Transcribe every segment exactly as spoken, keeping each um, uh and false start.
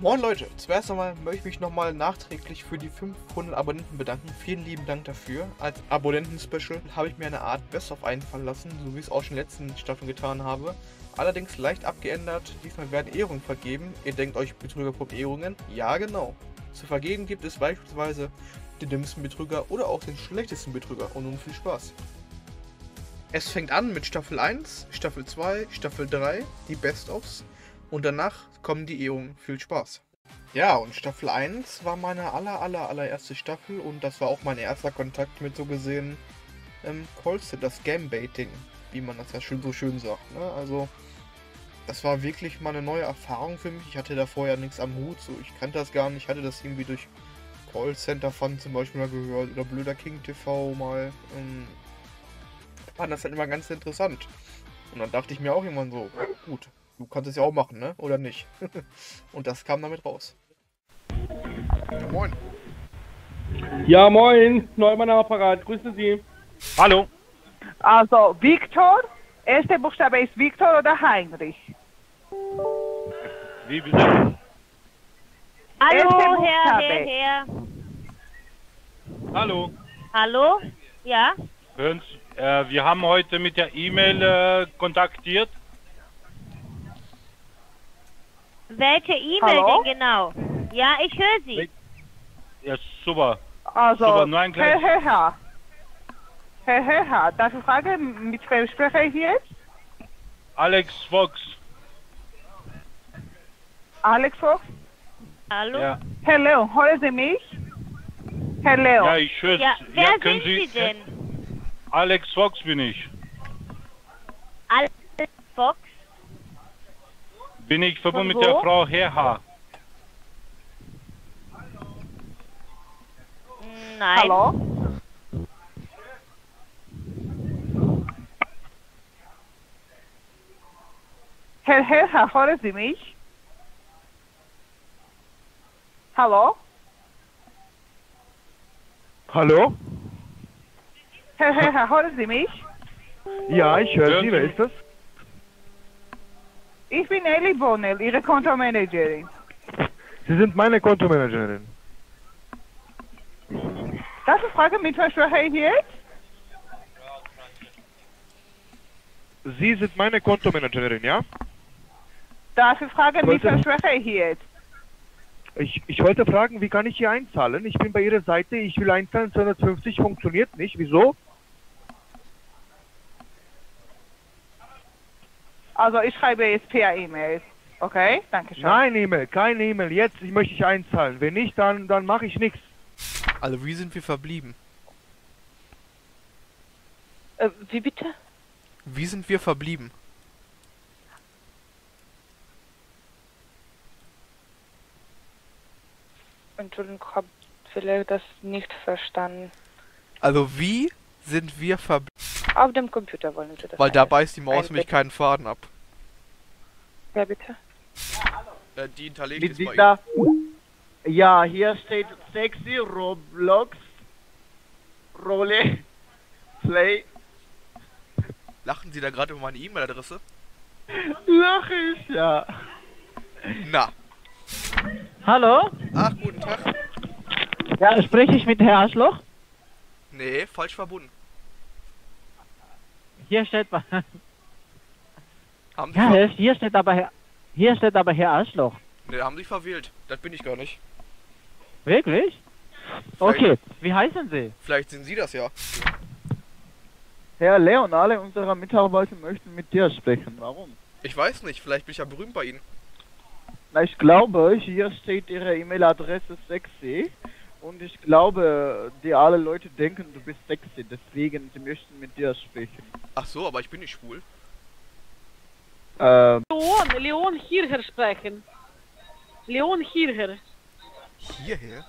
Moin Leute, zuerst einmal möchte ich mich nochmal nachträglich für die fünfhundert Abonnenten bedanken. Vielen lieben Dank dafür. Als Abonnenten-Special habe ich mir eine Art Best-of einfallen lassen, so wie ich es auch schon in den letzten Staffeln getan habe. Allerdings leicht abgeändert, diesmal werden Ehrungen vergeben. Ihr denkt euch Betrüger-Ehrungen? Ja genau. Zu vergeben gibt es beispielsweise den dümmsten Betrüger oder auch den schlechtesten Betrüger und nun viel Spaß. Es fängt an mit Staffel eins, Staffel zwei, Staffel drei, die Best-ofs. Und danach kommen die Ehrungen. Viel Spaß. Ja, und Staffel eins war meine aller, aller, allererste Staffel und das war auch mein erster Kontakt mit so gesehen ähm, Callcenter, das Scam-Baiting, wie man das ja schon so schön sagt. Ne? Also, das war wirklich mal eine neue Erfahrung für mich. Ich hatte da vorher nichts am Hut, so ich kannte das gar nicht. Ich hatte das irgendwie durch Callcenter Fun zum Beispiel mal gehört oder Blöder King T V mal. Ähm, fand das dann immer ganz interessant. Und dann dachte ich mir auch irgendwann so, gut. Du kannst es ja auch machen, ne? Oder nicht? Und das kam damit raus. Ja, moin. Ja, moin. Neumann am Apparat. Grüße Sie. Hallo. Also, Viktor. Erster Buchstabe ist Viktor oder Heinrich? Wie bitte? Hallo, Herr, Herr, Herr. Hallo. Hallo? Ja? Hören Sie, äh, wir haben heute mit der E-Mail äh, kontaktiert. Welche E-Mail denn genau? Ja, ich höre Sie. Ja, super. Also, super, nur ein Herr, kleines... Herr, Herr. Herr, Herr, Herr. Darf ich fragen, mit wem spreche ich jetzt? Alex Fox. Alex Fox? Hallo? Ja, Herr Leon, hören Sie mich? Herr Leon. ja ich höre... Ja, wer ja, sind können Sie denn? Alex Fox bin ich. Alex Fox? Bin ich verbunden Von mit der wo? Frau Herr. Nein. Hallo? Herr, Herr, Herr, hören Sie mich? Hallo? Hallo? Herr, Herr, Herr, hören Sie mich? Ja, ich höre Hören Sie. Sie Wer mich? ist das? Ich bin Ellie Bonnell, Ihre Kontomanagerin. Sie sind meine Kontomanagerin. Darf ich fragen, mit wem spreche ich jetzt? Sie sind meine Kontomanagerin, ja? Darf ich fragen, mit Wollte- wem spreche ich jetzt? Ich, ich wollte fragen, wie kann ich hier einzahlen? Ich bin bei Ihrer Seite, ich will einzahlen, zweihundertfünfzig funktioniert nicht. Wieso? Also ich schreibe jetzt per E-Mail. Okay, danke schön. Nein, E-Mail, keine E-Mail. Jetzt ich möchte ich einzahlen. Wenn nicht, dann, dann mache ich nichts. Also, wie sind wir verblieben? Äh, wie bitte? Wie sind wir verblieben? Entschuldigung, ich habe vielleicht das nicht verstanden. Also, wie sind wir verblieben? Auf dem Computer wollen Sie das Weil da alles beißt die Maus eintippen. nämlich keinen Faden ab. Ja, bitte. Äh, die hinterlegt Mit ist bei Ihnen. dieser... Ja, hier steht sexy Roblox Rolle Play. Lachen Sie da gerade über meine E-Mail-Adresse? Lach ich, ja. Na. Hallo? Ach, guten Tag. Ja, spreche ich mit Herrn Arschloch? Nee, falsch verbunden. Hier steht bei... Haben Sie, Ja, ver hier steht aber Herr... Hier steht aber Herr Arschloch. nee, haben Sie verwählt. Das bin ich gar nicht. Wirklich? Okay, wie heißen Sie? Vielleicht sind Sie das ja. Herr Leon, alle unsere Mitarbeiter möchten mit dir sprechen. Warum? Ich weiß nicht, vielleicht bin ich ja berühmt bei Ihnen. Na, ich glaube, hier steht Ihre E-Mail-Adresse sexy. Und ich glaube, die alle Leute denken, du bist sexy. Deswegen, sie möchten mit dir sprechen. Ach so, aber ich bin nicht schwul. Ähm, Leon, Leon hierher sprechen. Leon hierher. Hierher?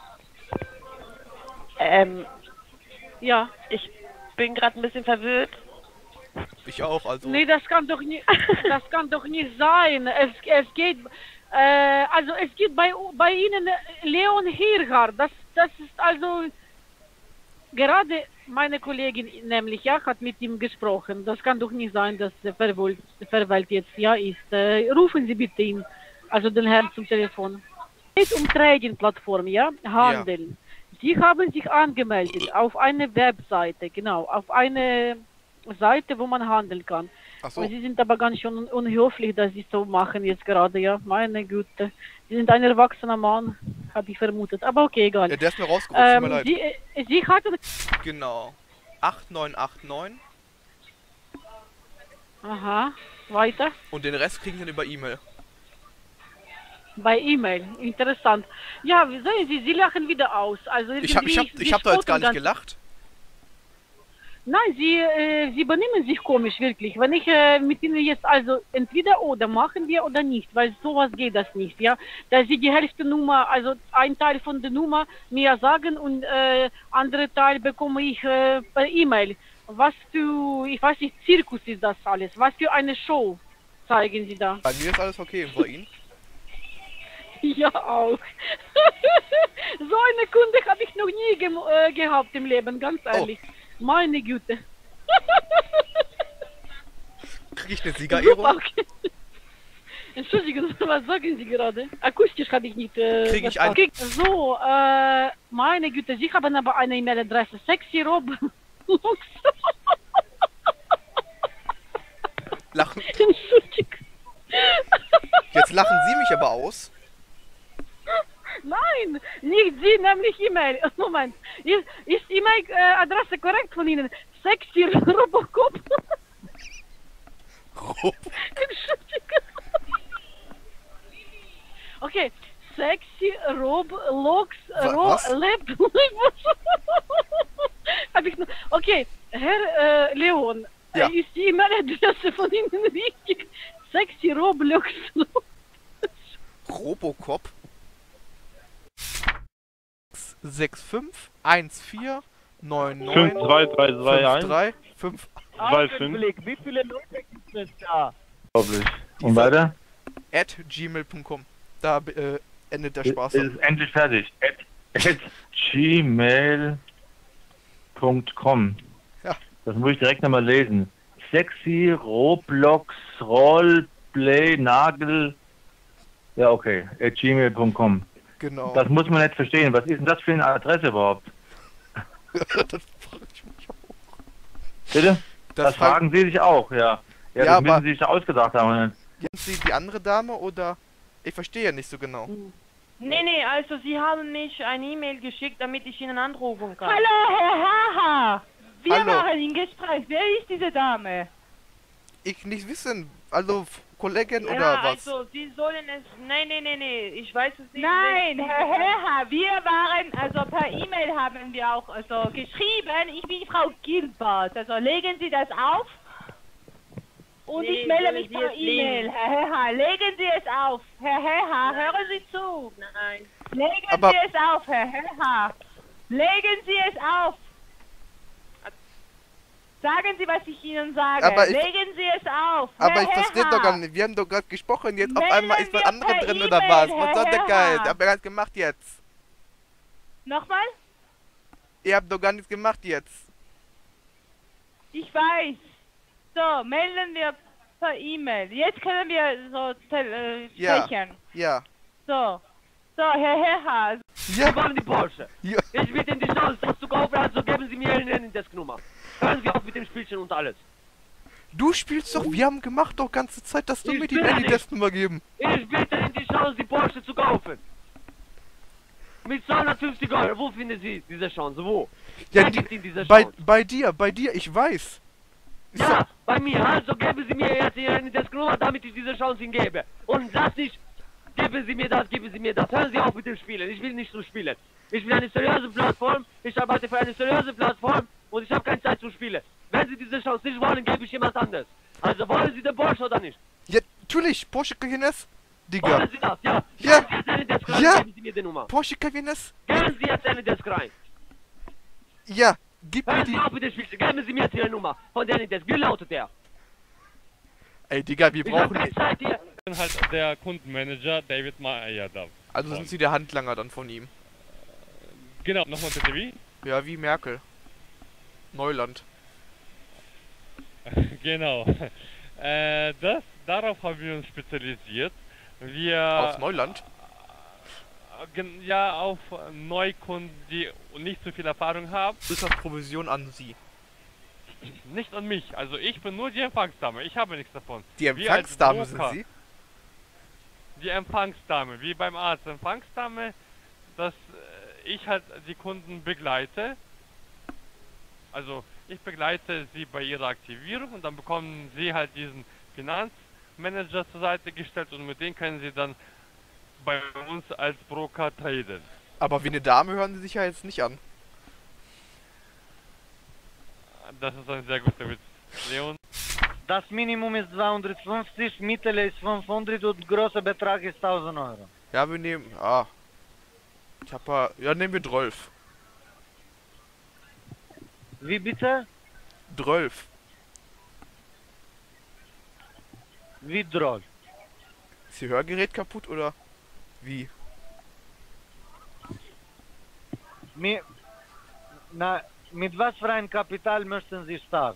Ähm, Ja. ich bin gerade ein bisschen verwirrt. Ich auch, also. Nee, das kann doch nicht, das kann doch nicht sein. Es, es geht, äh, also es geht bei, bei Ihnen Leon Hierher. Das, das ist also gerade meine Kollegin nämlich, ja, hat mit ihm gesprochen. Das kann doch nicht sein, dass der Verwalt, Verwalt jetzt ja ist. Äh, rufen Sie bitte ihn Also den Herrn zum Telefon. Es geht um Trading-Plattform, ja? Handel. Ja. Sie haben sich angemeldet auf eine Webseite, genau, auf eine Seite, wo man handeln kann. Ach so. Und Sie sind aber ganz schön unhöflich, dass Sie so machen jetzt gerade, ja? Meine Güte. Sie sind ein erwachsener Mann, habe ich vermutet. Aber okay, egal. Ja, der ist mir rausgerutscht, ähm, tut mir leid. Sie, äh, Sie hatten... Genau. acht neun acht neun. Aha, weiter. Und den Rest kriegen Sie dann über E-Mail. Bei E-Mail, interessant. Ja, wie sehen Sie, Sie lachen wieder aus. Also ich hab, ich hab, ich hab da jetzt gar nicht gelacht. Nein, Sie, äh, Sie benehmen sich komisch, wirklich. Wenn ich äh, mit Ihnen jetzt also entweder oder machen wir oder nicht, weil sowas geht das nicht, ja. Da Sie die Hälfte Nummer, also ein Teil von der Nummer mir sagen und äh, andere Teil bekomme ich äh, per E-Mail. Was für, ich weiß nicht, Zirkus ist das alles. Was für eine Show zeigen Sie da? Bei mir ist alles okay, und bei Ihnen? Ja, auch. So eine Kunde habe ich noch nie ge äh, gehabt im Leben, ganz ehrlich. Oh. Meine Güte. Krieg ich eine Siegerehrung? Okay. Entschuldigen, was sagen Sie gerade? Akustisch habe ich nicht... Äh, Krieg ich ein... So, äh, meine Güte, Sie haben aber eine E-Mail-Adresse. Sexy Rob. Lachen. Entschuldigung. Jetzt lachen Sie mich aber aus. Nein, nicht Sie, nämlich E-Mail. Moment, ist, ist E-Mail-Adresse korrekt von Ihnen? Sexy Robocop. Rob. Entschuldigung. Okay, Sexy Rob Lox Rob Lab. Hab ich noch. Okay, Herr äh, Leon, ja. Ist die E-Mail-Adresse von Ihnen richtig? Sexy Roblox. Robocop sechs fünf eins vier neun neun fünf zwei drei zwei eins drei fünf zwei fünf. Wie viele Leute gibt es da? Unglaublich. Und weiter? At gmail punkt com. Da äh, endet der Spaß. Ist endlich fertig. At, at gmail punkt com. Ja. Das muss ich direkt nochmal lesen. Sexy Roblox Roleplay Nagel. Ja, okay. At gmail punkt com. Genau. Das muss man nicht verstehen. Was ist denn das für eine Adresse überhaupt? Das frage ich mich auch. Bitte? Das, das fragen Sie sich auch, ja. Ja, ja, das müssen aber Sie sich ausgedacht haben. Sind Sie die andere Dame oder? Ich verstehe ja nicht so genau. Nee, nee, also Sie haben mich eine E-Mail geschickt, damit ich Ihnen anrufen kann. Hallo, Herr Haha! Wir Hallo. waren im Gespräch. Wer ist diese Dame? Ich nicht wissen. Also Kollegin ja, oder was? Also Sie sollen es... Nein, nein, nein, nee. Ich weiß es nicht. Nein, Herr Haha, wir waren, also per E-Mail haben wir auch also geschrieben, ich bin Frau Gilbert. Also legen Sie das auf. Und Nee, ich melde sollen mich Sie per es E-Mail. legen? Herr Haha, legen Sie es auf. Herr Haha, hören Sie zu. Nein. Legen Aber- Sie es auf, Herr Haha. Legen Sie es auf. Sagen Sie, was ich Ihnen sage. Aber ich- Legen Sie es auf. Aber Herr ich verstehe Haha. doch gar nicht. Wir haben doch gerade gesprochen, jetzt auf Melden einmal ist was wir anderes per drin oder E-Mail, was? Herr Was soll der Herr. Geist? Habt ihr gar nichts gemacht jetzt? Nochmal? Ihr habt doch gar nichts gemacht jetzt. Ich weiß. So, melden wir per E-Mail. Jetzt können wir so tel- äh, Ja. sprechen. Ja. So. So, Herr Herr. Ja. Sie wollen die Porsche. Ja. Ich will Ihnen die Chance, das zu kaufen, also geben Sie mir eine Desk-Nummer. Hören Sie auf mit dem Spielchen und alles. Du spielst doch, wir haben gemacht doch ganze Zeit, dass du Ich mir die will ja nicht. Handy-Testnummer geben. Ich bitte Ihnen die Chance, die Porsche zu kaufen. Mit zweihundertfünfzig Euro. Wo finden Sie diese Chance? Wo? Ja, Wer die, gibt Ihnen diese bei, Chance? bei dir, bei dir, ich weiß. Ich Ja, sag- bei mir. Also geben Sie mir jetzt hier eine Desk-Nummer, damit ich diese Chance Ihnen gebe. Und das nicht, geben Sie mir das, geben Sie mir das. Hören Sie auf mit dem Spielen. Ich will nicht so spielen. Ich will eine seriöse Plattform. Ich arbeite für eine seriöse Plattform und ich habe keine Zeit zu spielen. Wenn Sie diese Chance nicht wollen, gebe ich jemand anderes. Also wollen Sie den Porsche oder nicht? Ja, natürlich, Porsche Cayenne, Digga. Wollen Sie das? Ja. Ja. Geben Sie jetzt eine Desk rein, Ja. geben Sie mir die Nummer. Porsche Cayenne? Geben Sie jetzt eine Desk rein. Ja, gib mir Hören die... Sie auf mit dem Spielchen. Geben Sie mir jetzt Ihre Nummer. Von der Desk. Wie lautet der? Ey, Digga, wir Ich hab brauchen... keine Zeit hier. Ich bin halt der Kundenmanager David Meyer da. Also sind Sie der Handlanger dann von ihm? Genau, nochmal bitte wie? Ja, wie Merkel. Neuland. Genau. Äh, das, darauf haben wir uns spezialisiert, Wir... Aus Neuland? Gen- Ja, auf Neukunden, die nicht so viel Erfahrung haben. Ist das Provision an Sie? Nicht an mich. Also ich bin nur die Empfangsdame. Ich habe nichts davon. Die Wir als Empfangsdame sind Broker- Sie? Die Empfangsdame, wie beim Arzt. Empfangsdame, dass äh, ich halt die Kunden begleite. Also ich begleite sie bei ihrer Aktivierung und dann bekommen sie halt diesen Finanzmanager zur Seite gestellt und mit dem können sie dann bei uns als Broker traden. Aber wie eine Dame hören Sie sich ja jetzt nicht an. Das ist ein sehr guter Witz. Leon? Das Minimum ist zweihundertfünfzig, Mittel ist fünfhundert und großer Betrag ist tausend Euro. Ja, wir nehmen... Ah. Ich hab ja... Ja, nehmen wir zwölf. Wie bitte? zwölf. Wie Droll? Ist Ihr Hörgerät kaputt oder wie? Mi Na, mit was für ein Kapital möchten Sie starten?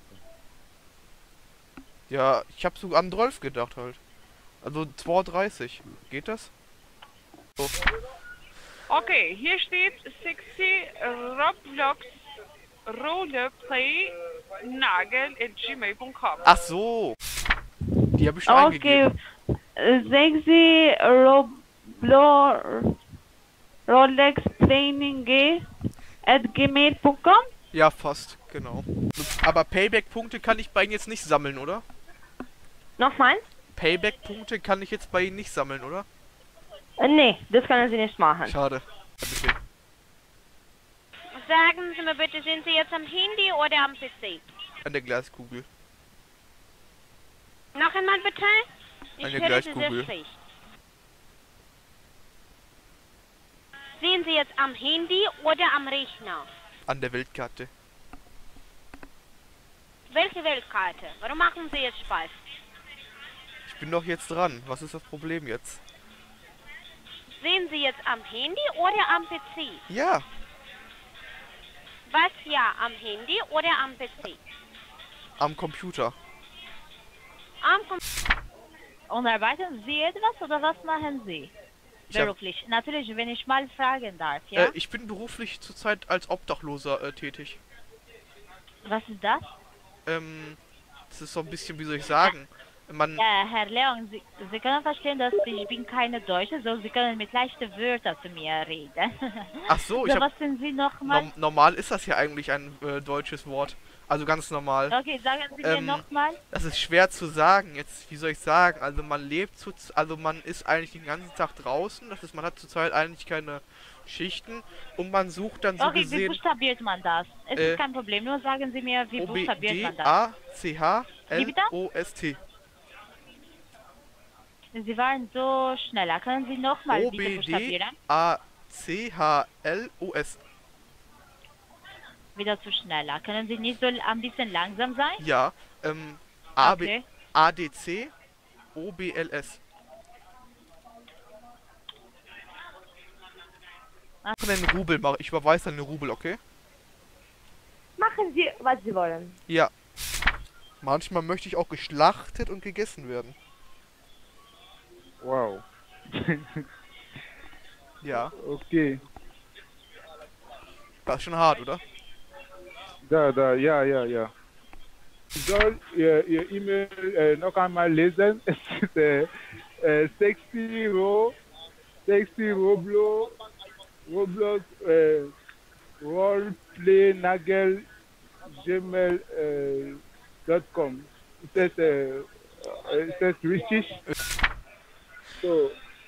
Ja, ich hab so an zwölf gedacht halt. Also zweiunddreißig. Geht das? So. Okay, hier steht sexy Roblox Roleplay Nagel at gmail punkt com. Ach so. Die habe ich schon Okay, eingegeben. sexy Roblo Rolex Training G at gmail punkt com. Ja, fast, genau. Aber Payback-Punkte kann ich bei Ihnen jetzt nicht sammeln, oder? Nochmal? Payback-Punkte kann ich jetzt bei Ihnen nicht sammeln, oder? Äh, nee, das können Sie nicht machen. Schade. Ja, bitte. Sagen Sie mir bitte, sind Sie jetzt am Handy oder am P C? An der Glaskugel. Noch einmal bitte? Ich An der höre Sie sehr Glaskugel. schlecht. Sind Sie jetzt am Handy oder am Rechner? An der Weltkarte. Welche Weltkarte? Warum machen Sie jetzt Spaß? Ich bin doch jetzt dran. Was ist das Problem jetzt? Sind Sie jetzt am Handy oder am P C? Ja. Was ja, am Handy oder am P C? Am Computer. Am Computer. Und arbeiten Sie etwas oder was machen Sie? Ich hab- Beruflich. Natürlich, wenn ich mal fragen darf, ja? Äh, ich bin beruflich zurzeit als Obdachloser äh, tätig. Was ist das? Ähm, das ist so ein bisschen, wie soll ich sagen? Man... Ja, Herr Leon, Sie, Sie können verstehen, dass ich bin keine Deutsche, so Sie können mit leichten Wörtern zu mir reden. Ach so, ich so, hab... was sind Sie nochmal? Norm normal ist das ja eigentlich ein äh, deutsches Wort. Also ganz normal. Okay, sagen Sie mir Ähm, nochmal. Das ist schwer zu sagen. Jetzt, wie soll ich sagen? Also man lebt zu, also man ist eigentlich den ganzen Tag draußen. Das ist, man hat zurzeit eigentlich keine Schichten und man sucht dann so Okay, wie gesehen buchstabiert man das? Es äh, ist kein Problem, nur sagen Sie mir, wie O B buchstabiert D man das? A C H Wie L bitte? O S T. Sie waren so schneller. Können Sie nochmal O bitte B D buchstabieren? A C H L O S. Wieder zu schneller. Können Sie nicht so ein bisschen langsam sein? Ja, ähm, A B Okay. A D C O B L S. Ah. Einen Rubel mache ich überweise dann eine Rubel, okay? Machen Sie, was Sie wollen. Ja. Manchmal möchte ich auch geschlachtet und gegessen werden. Wow. Ja. Okay. Das ist schon hart, oder? Da, da, ja, ja, ja. Ich soll Ihr, Ihr E-Mail äh, noch einmal lesen. Es ist äh, äh, sexy ro, sexy roblo, roblox, äh, roleplay nagel, gmail äh, dot com. Ist das, äh, äh, ist das richtig? So.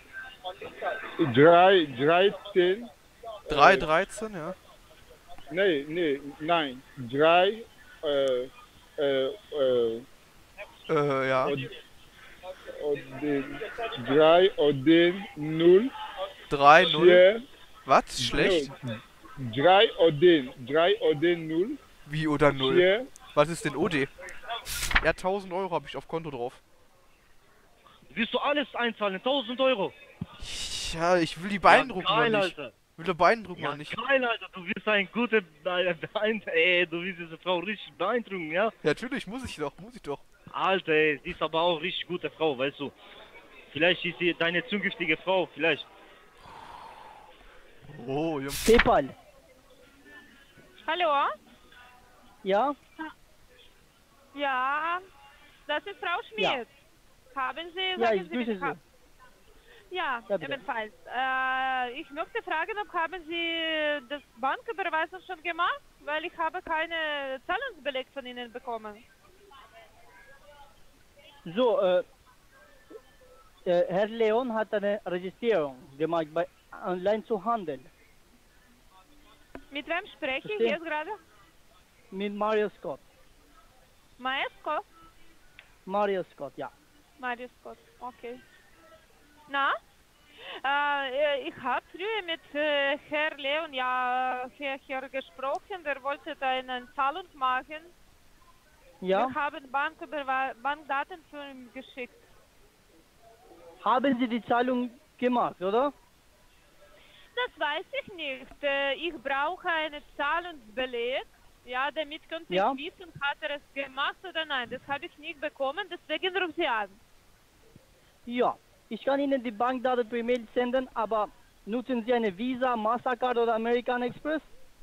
Drei, dreizehn. drei dreizehn, ja. Nee, nee, nein. Drei, äh, äh, äh, Äh, ja. Od- Odin, drei, Odin, null. drei null. vier, Was? Schlecht? null. Drei, Odin, drei, Odin, null. Wie oder null? vier. Was ist denn O D? Ja, tausend Euro habe ich auf Konto drauf. Willst du alles einzahlen? tausend Euro? Ja, ich will die beeindrucken Ja, geil, noch nicht. Alter. Ich will die beeindrucken Ja, noch nicht. geil, Alter, du bist ein guter, Beeindruck, ey, du willst diese Frau richtig beeindrucken, ja? Ja, natürlich, muss ich doch, muss ich doch. Alter, ey, sie ist aber auch richtig gute Frau, weißt du. Vielleicht ist sie deine zukünftige Frau, vielleicht. Oh, Junge. PayPal. Hallo? Ja? Ja, das ist Frau Schmidt. Ja. Haben Sie, Ja, sagen ich Sie grüße bitte, Sie. ha- Ja, Ja, bitte. ebenfalls. Äh, ich möchte fragen, ob haben Sie das Banküberweisung schon gemacht? Weil ich habe keine Zahlungsbeleg von Ihnen bekommen. So, äh, äh, Herr Leon hat eine Registrierung gemacht bei Online zu Handel Mit wem spreche ich Verstehe. jetzt gerade? mit Mario Scott. Maestro? Mario Scott, ja. Mario Scott, okay. Na? Äh, ich habe früher mit äh, Herr Leon ja hier, hier gesprochen, der wollte da eine Zahlung machen. Ja? Wir haben Banküberwe- Bankdaten für ihn geschickt. Haben Sie die Zahlung gemacht, oder? Das weiß ich nicht. Äh, Ich brauche einen Zahlungsbeleg. Ja, damit könnte Ja. ich wissen, hat er es gemacht oder nein. Das habe ich nicht bekommen, deswegen rufe sie an. Ja. Ich kann Ihnen die Bankdaten per E-Mail senden, aber nutzen Sie eine Visa, Mastercard oder American Express?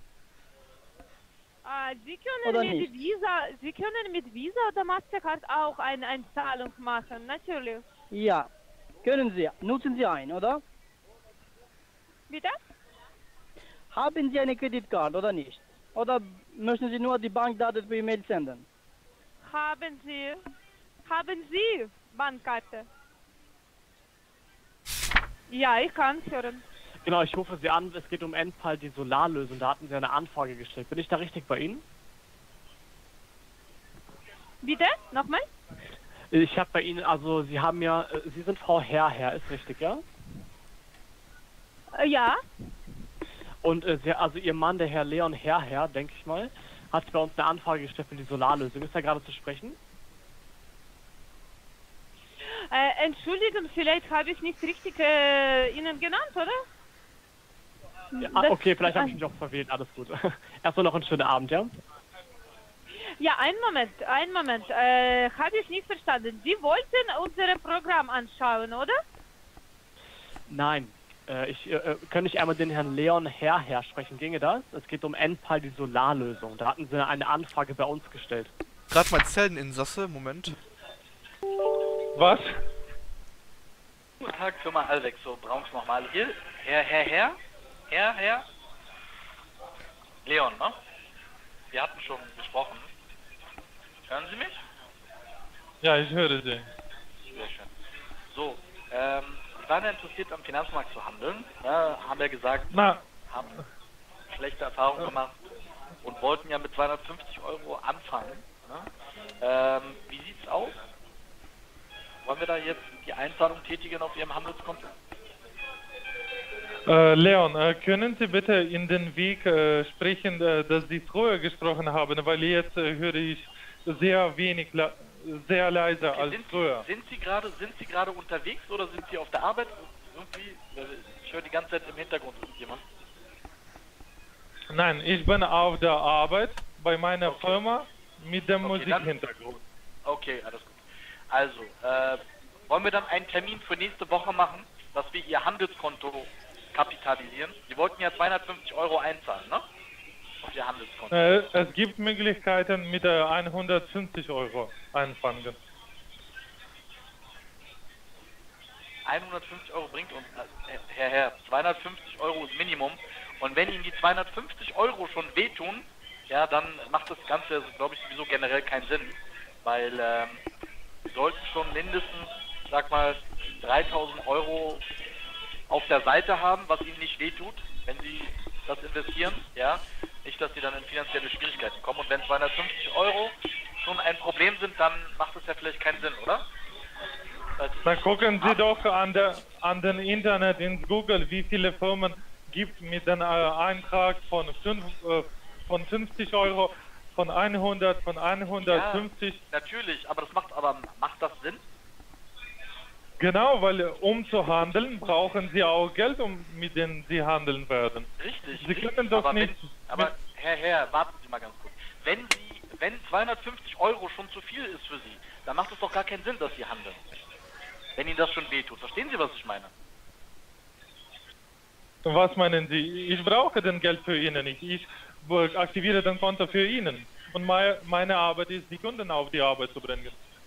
Äh, Sie können Oder mit nicht? Visa, Sie können mit Visa oder Mastercard auch eine, eine Zahlung machen, natürlich. Ja. Können Sie. Nutzen Sie einen, oder? Bitte? Haben Sie eine Kreditkarte oder nicht? Oder möchten Sie nur die Bankdaten per E-Mail senden? Haben Sie, haben Sie Bankkarte? Ja, ich kann hören. Genau, ich rufe Sie an, es geht um Endpal, die Solarlösung. Da hatten Sie eine Anfrage gestellt. Bin ich da richtig bei Ihnen? Bitte? Nochmal? Ich habe bei Ihnen, also Sie haben ja, äh, Sie sind Frau Herr, Herr, ist richtig, ja? Äh, ja. Und äh, Sie, also Ihr Mann, der Herr Leon Herr, Herr, denke ich mal, hat bei uns eine Anfrage gestellt für die Solarlösung. Ist er gerade zu sprechen? Äh, Entschuldigung, vielleicht habe ich nicht richtig äh, Ihnen genannt, oder? Ja, ah, Das- okay, vielleicht habe ich mich auch verwählt, alles gut. Erstmal noch einen schönen Abend, ja? Ja, einen Moment, einen Moment. Äh, habe ich nicht verstanden. Sie wollten unser Programm anschauen, oder? Nein. Äh, ich äh, äh, kann ich einmal den Herrn Leon Herr, Herr sprechen, ginge das? Es geht um Endpal, die Solarlösung. Da hatten Sie eine Anfrage bei uns gestellt. Gerade mal Zelleninsasse, Moment. Was? Guten Tag, Firma Alvex, so Braunsch nochmal. Hier, Herr, Herr, Herr, Herr, Herr, Leon, ne? Wir hatten schon gesprochen. Hören Sie mich? Ja, ich höre Sie. Sehr schön. So, ähm, Sie waren ja interessiert am Finanzmarkt zu handeln, ne? Haben ja gesagt, Na. haben schlechte Erfahrungen gemacht und wollten ja mit zweihundertfünfzig Euro anfangen. Ne? Ähm, wie sieht's aus? Wollen wir da jetzt die Einzahlung tätigen auf Ihrem Handelskonto? Äh, Leon, äh, können Sie bitte in den Weg äh, sprechen, äh, dass Sie früher gesprochen haben, weil jetzt äh, höre ich sehr wenig, la sehr leise Okay, als sind früher. Sie, sind Sie gerade sind Sie gerade unterwegs oder sind Sie auf der Arbeit? Irgendwie, äh, ich höre die ganze Zeit im Hintergrund irgendjemand. Nein, ich bin auf der Arbeit bei meiner Firma mit dem Okay, dann- Musikhintergrund. Okay, alles gut. Also, äh, wollen wir dann einen Termin für nächste Woche machen, dass wir Ihr Handelskonto kapitalisieren? Sie wollten ja zweihundertfünfzig Euro einzahlen, ne? Auf Ihr Handelskonto. Äh, es gibt Möglichkeiten mit äh, hundertfünfzig Euro einfangen. hundertfünfzig Euro bringt uns, äh, Herr, Herr, zweihundertfünfzig Euro ist Minimum. Und wenn Ihnen die zweihundertfünfzig Euro schon wehtun, ja, dann macht das Ganze, glaube ich, sowieso generell keinen Sinn. Weil ähm, Sie sollten schon mindestens, sag mal, dreitausend Euro auf der Seite haben, was Ihnen nicht wehtut, wenn Sie das investieren, ja. Nicht, dass Sie dann in finanzielle Schwierigkeiten kommen. Und wenn zweihundertfünfzig Euro schon ein Problem sind, dann macht das ja vielleicht keinen Sinn, oder? Dann gucken Sie doch an der an den Internet in Google, wie viele Firmen gibt mit einem äh, Eintrag von, fünf, äh, von fünfzig Euro, von hundert, von hundertfünfzig. Ja, natürlich, aber das macht aber macht das Sinn? Genau, weil äh, um zu handeln, brauchen Sie auch Geld, um mit dem Sie handeln werden. Richtig. Sie richtig. können doch aber nicht. Wenn, aber Herr, Herr, warten Sie mal ganz kurz. Wenn Sie, wenn zweihundertfünfzig Euro schon zu viel ist für Sie, dann macht es doch gar keinen Sinn, dass Sie handeln. Wenn Ihnen das schon wehtut. Verstehen Sie, was ich meine? Was meinen Sie? Ich brauche den Geld für Ihnen nicht. Ich aktiviere den Konto für Ihnen. Und mei- meine Arbeit ist, die Kunden auf die Arbeit zu bringen.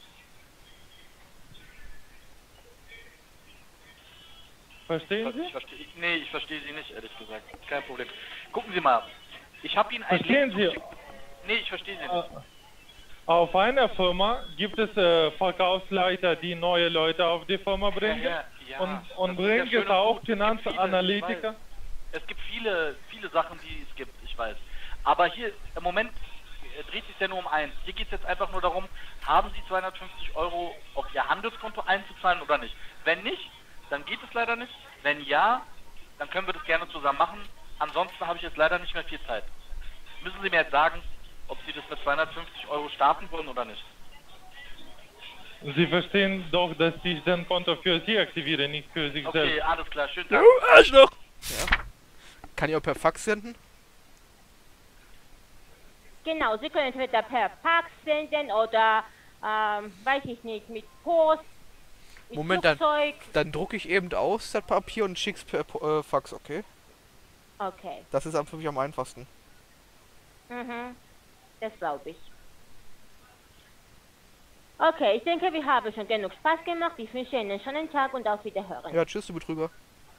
Verstehen Sie? Ich verstehe, ich, nee, ich verstehe Sie nicht, ehrlich gesagt. Kein Problem. Gucken Sie mal. Ich habe Ihnen ein Verstehen Link Sie? zugeschickt. Nee, ich verstehe Sie nicht. Auf einer Firma gibt es äh, Verkaufsleiter, die neue Leute auf die Firma bringen. Ja, ja, und das und ist ja bringen schön es und auch gut. Es gibt Finanzanalytiker. viele, ich weiß. Es gibt viele, viele Sachen, die es gibt, ich weiß. Aber hier, im Moment äh, dreht sich ja nur um eins. Hier geht es jetzt einfach nur darum, haben Sie zweihundertfünfzig Euro auf Ihr Handelskonto einzuzahlen oder nicht? Wenn nicht, dann geht es leider nicht. Wenn ja, dann können wir das gerne zusammen machen. Ansonsten habe ich jetzt leider nicht mehr viel Zeit. Müssen Sie mir jetzt sagen, ob Sie das mit zweihundertfünfzig Euro starten wollen oder nicht? Sie verstehen doch, dass ich den Konto für Sie aktiviere, nicht für sich Okay, selbst. alles klar, schönen Tag. Du Arschloch! Ja. Kann ich auch per Fax senden? Genau, Sie können entweder per Fax senden oder, ähm, weiß ich nicht, mit Post, mit Moment, dann, Flugzeug. dann drucke ich eben aus das Papier und schick's per äh, Fax, okay? Okay. Das ist am- für mich am einfachsten. Mhm. Das glaube ich. Okay, ich denke, wir haben schon genug Spaß gemacht. Ich wünsche Ihnen einen schönen Tag und auf Wiederhören. Ja, tschüss, du Betrüger.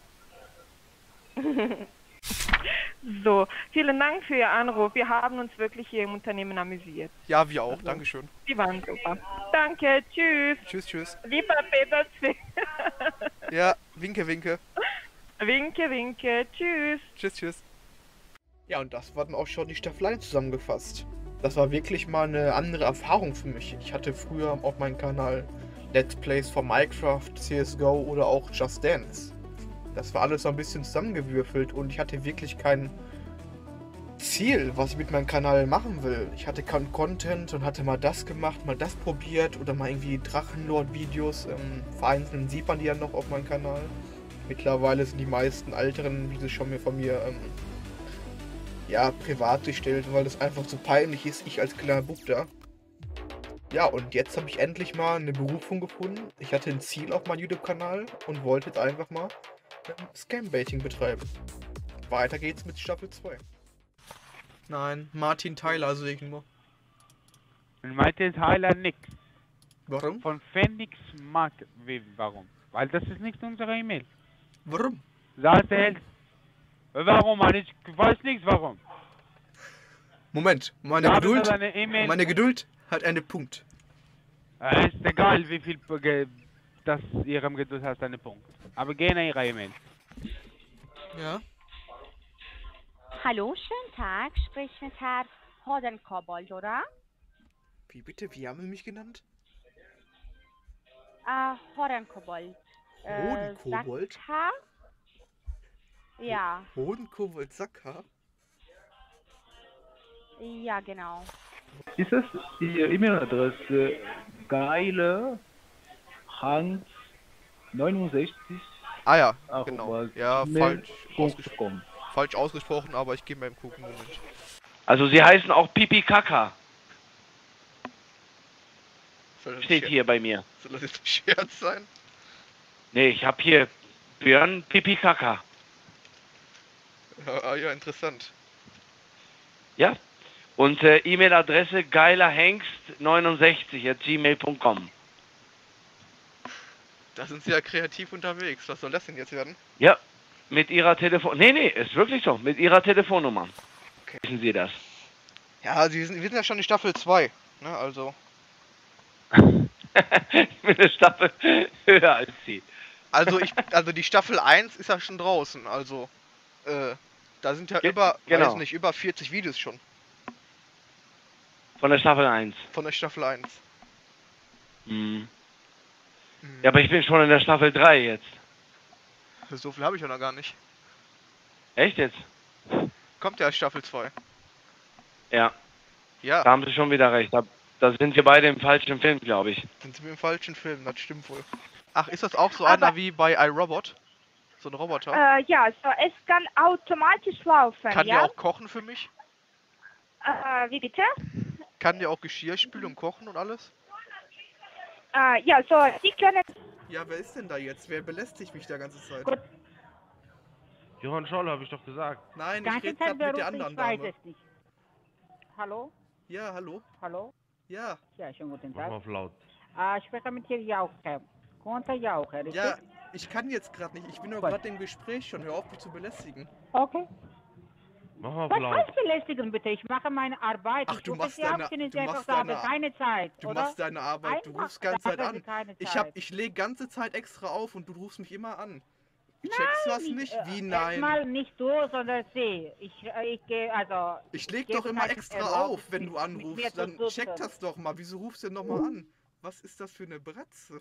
So, vielen Dank für Ihr Anruf. Wir haben uns wirklich hier im Unternehmen amüsiert. Ja, wir auch, Dankeschön. Sie waren super. Danke, tschüss. Tschüss, tschüss. Lieber Peter Zwick. Ja, winke, winke. Winke, winke, tschüss. Tschüss, tschüss. Ja, und das war dann auch schon die Staffel eins zusammengefasst. Das war wirklich mal eine andere Erfahrung für mich. Ich hatte früher auf meinem Kanal Let's Plays von Minecraft, C S G O oder auch Just Dance. Das war alles so ein bisschen zusammengewürfelt und ich hatte wirklich kein Ziel, was ich mit meinem Kanal machen will. Ich hatte keinen Content und hatte mal das gemacht, mal das probiert oder mal irgendwie Drachenlord-Videos. Ähm, vereinzelt sieht man die ja noch auf meinem Kanal. Mittlerweile sind die meisten älteren Videos schon mir von mir ähm, ja, privat gestellt, weil das einfach so peinlich ist, ich als kleiner Bub da. Ja, und jetzt habe ich endlich mal eine Berufung gefunden. Ich hatte ein Ziel auf meinem YouTube-Kanal und wollte jetzt einfach mal ähm, Scambaiting betreiben. Weiter geht's mit Staffel zwei. Nein, Martin Tyler sehe ich nur. Martin Tyler nix. Warum? Von Phoenix Mark. Wie, warum? Weil das ist nicht unsere E-Mail. Warum? Sagt er. Warum, Mann? Ich weiß nicht warum. Moment, meine Da Geduld, ist eine E-Mail. meine Geduld hat einen Punkt. Äh, ist egal, wie viel Ge- das Ihrem Geduld hat, einen Punkt. Aber gerne Ihre E-Mail. Ja. Hallo, schönen Tag. Sprich mit Herr Hodenkobold, oder? Wie bitte? Wie haben Sie mich genannt? Äh, Hodenkobold. Äh, Hodenkobold? Sackhaar? Ja, Hodenkobold Sackhaar? ja, genau. Ist es die E-Mail-Adresse geile Hans neunundsechzig? Ah ja, Ach, genau. was? Ja, Mail falsch, Punkt ausges com. falsch ausgesprochen, aber ich gehe beim gucken. Moment. Also sie heißen auch Pipi Kaka. Soll das Steht ein hier bei mir. Soll das jetzt ein Scherz sein? Nee, ich habe hier Björn Pipi Kaka. Ja, ja, interessant. Ja. Und äh, E-Mail-Adresse geilerhengst neunundsechzig at gmail punkt com. Da sind Sie ja kreativ unterwegs. Was soll das denn jetzt werden? Ja, mit Ihrer Telefon... Nee, nee, ist wirklich so. Mit Ihrer Telefonnummer. Okay. Wissen Sie das? Ja, Sie sind, wir sind ja schon in Staffel zwei. Ne, also. Ich bin eine Staffel höher als Sie. Also ich, also die Staffel eins ist ja schon draußen. Also, äh, da sind ja Ge über, genau. weiß nicht, über vierzig Videos schon. Von der Staffel eins. Von der Staffel eins. Hm. Ja, aber ich bin schon in der Staffel drei jetzt. So viel habe ich ja noch gar nicht. Echt jetzt? Kommt ja Staffel zwei. Ja. Ja. Da haben Sie schon wieder recht. Da, da sind wir beide im falschen Film, glaube ich. Sind Sie mit dem falschen Film, das stimmt wohl. Ach, ist das auch so Aber- einer wie bei iRobot? So ein Roboter? Äh, ja, so es kann automatisch laufen, Kann ja? der auch kochen für mich? Äh, wie bitte? Kann der auch Geschirr spülen und kochen und alles? Äh, ja, so Sie können Ja, wer ist denn da jetzt? Wer belästigt mich da ganze Zeit? Gut. Johann Scholl, habe ich doch gesagt. Nein, ich Ganze rede Zeit gerade mit der berufen, anderen ich weiß Dame. es nicht. Hallo? Ja, hallo? Hallo? Ja. Ja, schönen guten Mach Tag. mal auf laut. Ah, ich spreche mit Herrn Jauche. Konter Jauche, richtig? Ja, ich kann jetzt gerade nicht. Ich bin nur Gut. gerade im Gespräch schon. Hör auf, mich zu belästigen. Okay. Mach mal auf Was laut. heißt belästigen bitte? Ich mache meine Arbeit. Ach, ich du rufe machst Sie ab, deine- wenn du Sie einfach machst sagen, deine- keine Zeit, Du oder? machst deine Arbeit, du Einfach rufst ganze Zeit sagen Sie an. keine Ich Zeit. hab, ich lege ganze Zeit extra auf und du rufst mich immer an. Checkst du was Nein, nicht? äh, Wie nein? Erstmal nicht du, sondern Sie. Ich, äh, ich gehe, also... Ich leg gebe doch immer keinen extra Erlaubnis, auf, wenn mit- du mit anrufst. mir zu Dann duzen. check das doch mal. Wieso rufst du denn nochmal an? Was ist das für eine Bratze?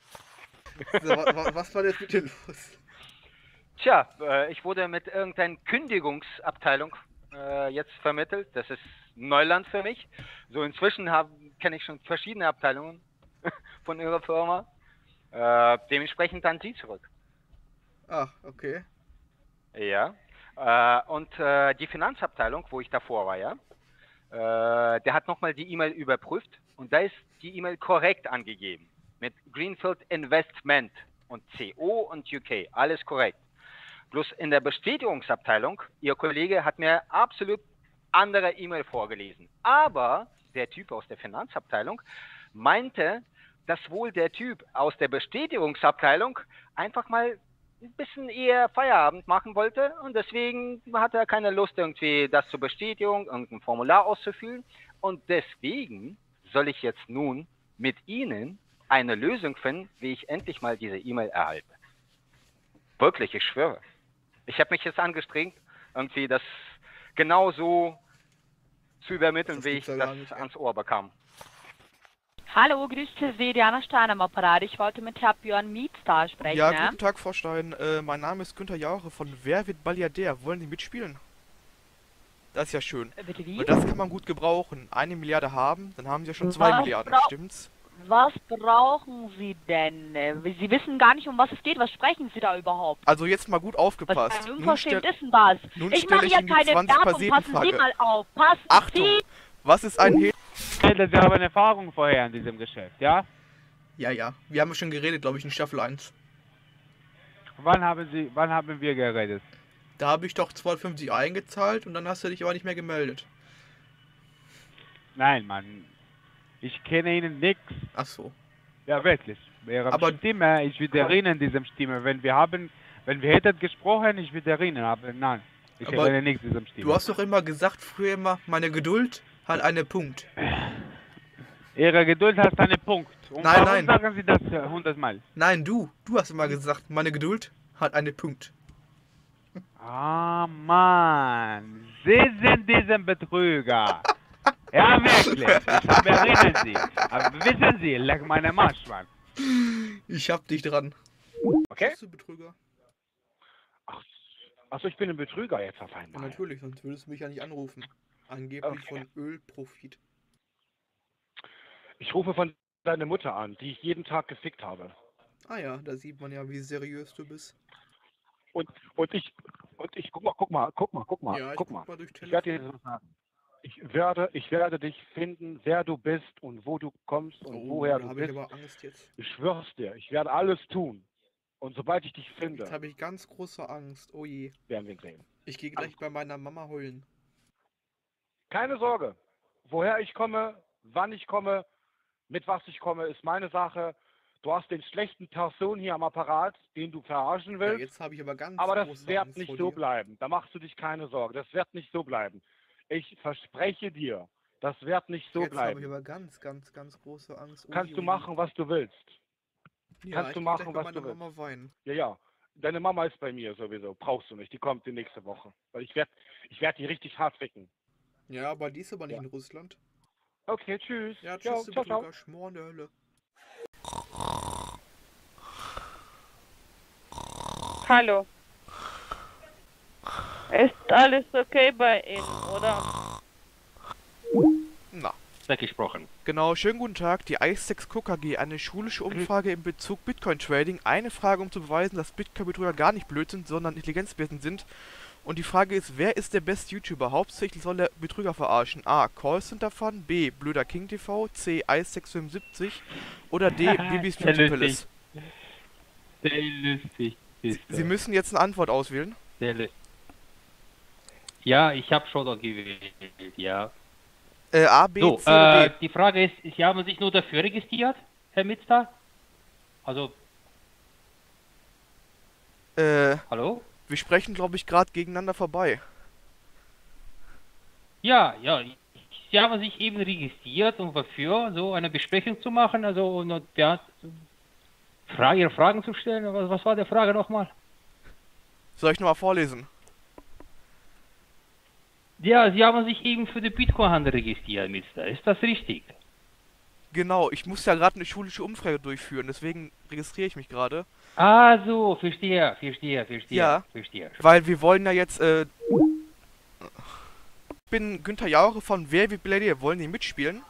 So, wa wa was war jetzt mit dir los? Tja, äh, ich wurde mit irgendeiner Kündigungsabteilung äh, jetzt vermittelt. Das ist Neuland für mich. So inzwischen kenne ich schon verschiedene Abteilungen von Ihrer Firma. Äh, dementsprechend dann Sie zurück. Ach, okay. Ja. Äh, und äh, die Finanzabteilung, wo ich davor war, ja, äh, der hat nochmal die E-Mail überprüft und da ist die E-Mail korrekt angegeben. Mit Greenfield Investment und C O und U K. Alles korrekt. Bloß in der Bestätigungsabteilung, Ihr Kollege hat mir absolut andere E-Mail vorgelesen. Aber der Typ aus der Finanzabteilung meinte, dass wohl der Typ aus der Bestätigungsabteilung einfach mal ein bisschen eher Feierabend machen wollte und deswegen hat er keine Lust, irgendwie das zur Bestätigung, irgendein Formular auszufüllen. Und deswegen soll ich jetzt nun mit Ihnen eine Lösung finden, wie ich endlich mal diese E-Mail erhalte. Wirklich, ich schwöre. Ich habe mich jetzt angestrengt, irgendwie das genau so zu übermitteln, wie ich das ans Ohr bekam. Hallo, grüße Sie, Diana Stein am Apparat. Ich wollte mit Herrn Björn Miedstar sprechen. Ja, ne? guten Tag, Frau Stein. Äh, mein Name ist Günther Jauche von Wer wird Milliardär? Wollen Sie mitspielen? Das ist ja schön. Bitte wie? Weil das kann man gut gebrauchen. Eine Milliarde haben, dann haben Sie ja schon zwei Was Milliarden, brau- stimmt's? Was brauchen Sie denn? Äh, Sie wissen gar nicht, um was es geht. Was sprechen Sie da überhaupt? Also jetzt mal gut Was aufgepasst. für ein Nun Unverschämt stell- ist denn das? nun Ich stelle mache ich hier Ihnen die keine zwanzig Werbung. Passen Sie Passetenfrage. mal auf. Passen Achtung! Sie... Was ist ein He... Sie haben Erfahrung vorher in diesem Geschäft, ja? Ja, ja. Wir haben schon geredet, glaube ich, in Staffel eins. Wann haben Sie, wann haben wir geredet? Da habe ich doch zweihundertfünfzig eingezahlt und dann hast du dich aber nicht mehr gemeldet. Nein, Mann. Ich kenne Ihnen nichts. Ach so. Ja, wirklich. Ihre Aber- Stimme, ich würde erinnern, diese Stimme. Wenn wir haben, wenn wir hätten gesprochen, ich würde erinnern, aber nein. Ich Aber erinnere nicht diese Stimme. Du hast doch immer gesagt, früher immer, meine Geduld hat einen Punkt. Ihre Geduld hat einen Punkt. Und Nein, warum nein. sagen Sie das äh, hundertmal? Nein, du. Du hast immer gesagt, meine Geduld hat einen Punkt. Ah, Mann. Sie sind diesen Betrüger. Ja, wirklich. Ich habe erinnern Sie. Aber wissen Sie, leck meine Marsch, Mann. Ich hab dich dran. Okay. Bist du Betrüger? Achso, ich bin ein Betrüger jetzt auf Ja, einmal. natürlich, sonst würdest du mich ja nicht anrufen. Angeblich Okay. von Ölprofit. Ich rufe von deiner Mutter an, die ich jeden Tag gefickt habe. Ah ja, da sieht man ja, wie seriös du bist. Und, und ich, und ich, guck mal, guck mal, guck mal, guck mal, Ja, ich guck guck mal. mal durch Ich werde dir Telefon. das sagen. Ich werde, ich werde dich finden, wer du bist und wo du kommst und Oh, woher da du habe ich bist. aber Angst jetzt. Ich schwör's dir, ich werde alles tun. Und sobald ich dich finde, Jetzt habe ich ganz große Angst. Oh je. werden wir ihn sehen. Ich gehe gleich bei meiner Mama heulen. Keine Sorge. Woher ich komme, wann ich komme, mit was ich komme, ist meine Sache. Du hast den schlechten Person hier am Apparat, den du verarschen Ja, willst. jetzt habe ich aber ganz aber das große wird Angst nicht vor so dir. bleiben. Da machst du dich keine Sorge. Das wird nicht so bleiben. Ich verspreche dir, das wird nicht so Jetzt habe ich bleiben. aber ganz, ganz, ganz große Angst. Oh Kannst je, du oh je. machen, was du willst. Ja, Kannst ich du geh machen, gleich bei was du meiner willst. Mama weinen. Ja, ja. Deine Mama ist bei mir sowieso. Brauchst du nicht. Die kommt die nächste Woche. Weil ich werde ich werd die richtig hart ficken. Ja, aber die ist aber nicht Ja. in Russland. Okay, tschüss. Ja, Ciao, tschüss, du ciao, ciao. Betrüger, Schmor in der Hölle. Hallo. Ist alles okay bei Ihnen, oder? Na. Weggesprochen. Genau, schönen guten Tag. Die iSex Cook A G, eine schulische Umfrage in Bezug Bitcoin-Trading. Eine Frage, um zu beweisen, dass Bitcoin-Betrüger gar nicht blöd sind, sondern Intelligenzwesen sind. Und die Frage ist, wer ist der beste YouTuber? Hauptsächlich soll der Betrüger verarschen. A. Callcenter Fun, B. Blöder King T V, C. iSex fünfundsiebzig oder D. Bibis Sehr Beauty lustig. Palace. Sehr lustig bist Sie müssen jetzt eine Antwort auswählen. Sehr lustig. Ja, ich habe schon gewählt, ja. Äh, A, B, so, C oder äh, D? die Frage ist, Sie haben sich nur dafür registriert, Herr Mitzter? Also... Äh, Hallo? Wir sprechen, glaube ich, gerade gegeneinander vorbei. Ja, ja, Sie haben sich eben registriert, um dafür so eine Besprechung zu machen, also und ja, Fra Ihre Fragen zu stellen. Was, was war die Frage nochmal? Soll ich nochmal vorlesen? Ja, Sie haben sich eben für den Bitcoin-Handel registriert, Mister. Ist das richtig? Genau, ich muss ja gerade eine schulische Umfrage durchführen, deswegen registriere ich mich gerade. Ah, so, verstehe, verstehe, verstehe, Ja, verstehe. weil wir wollen ja jetzt, äh... Ich bin Günther Jauche von Wer wird Millionär? Wollen die mitspielen?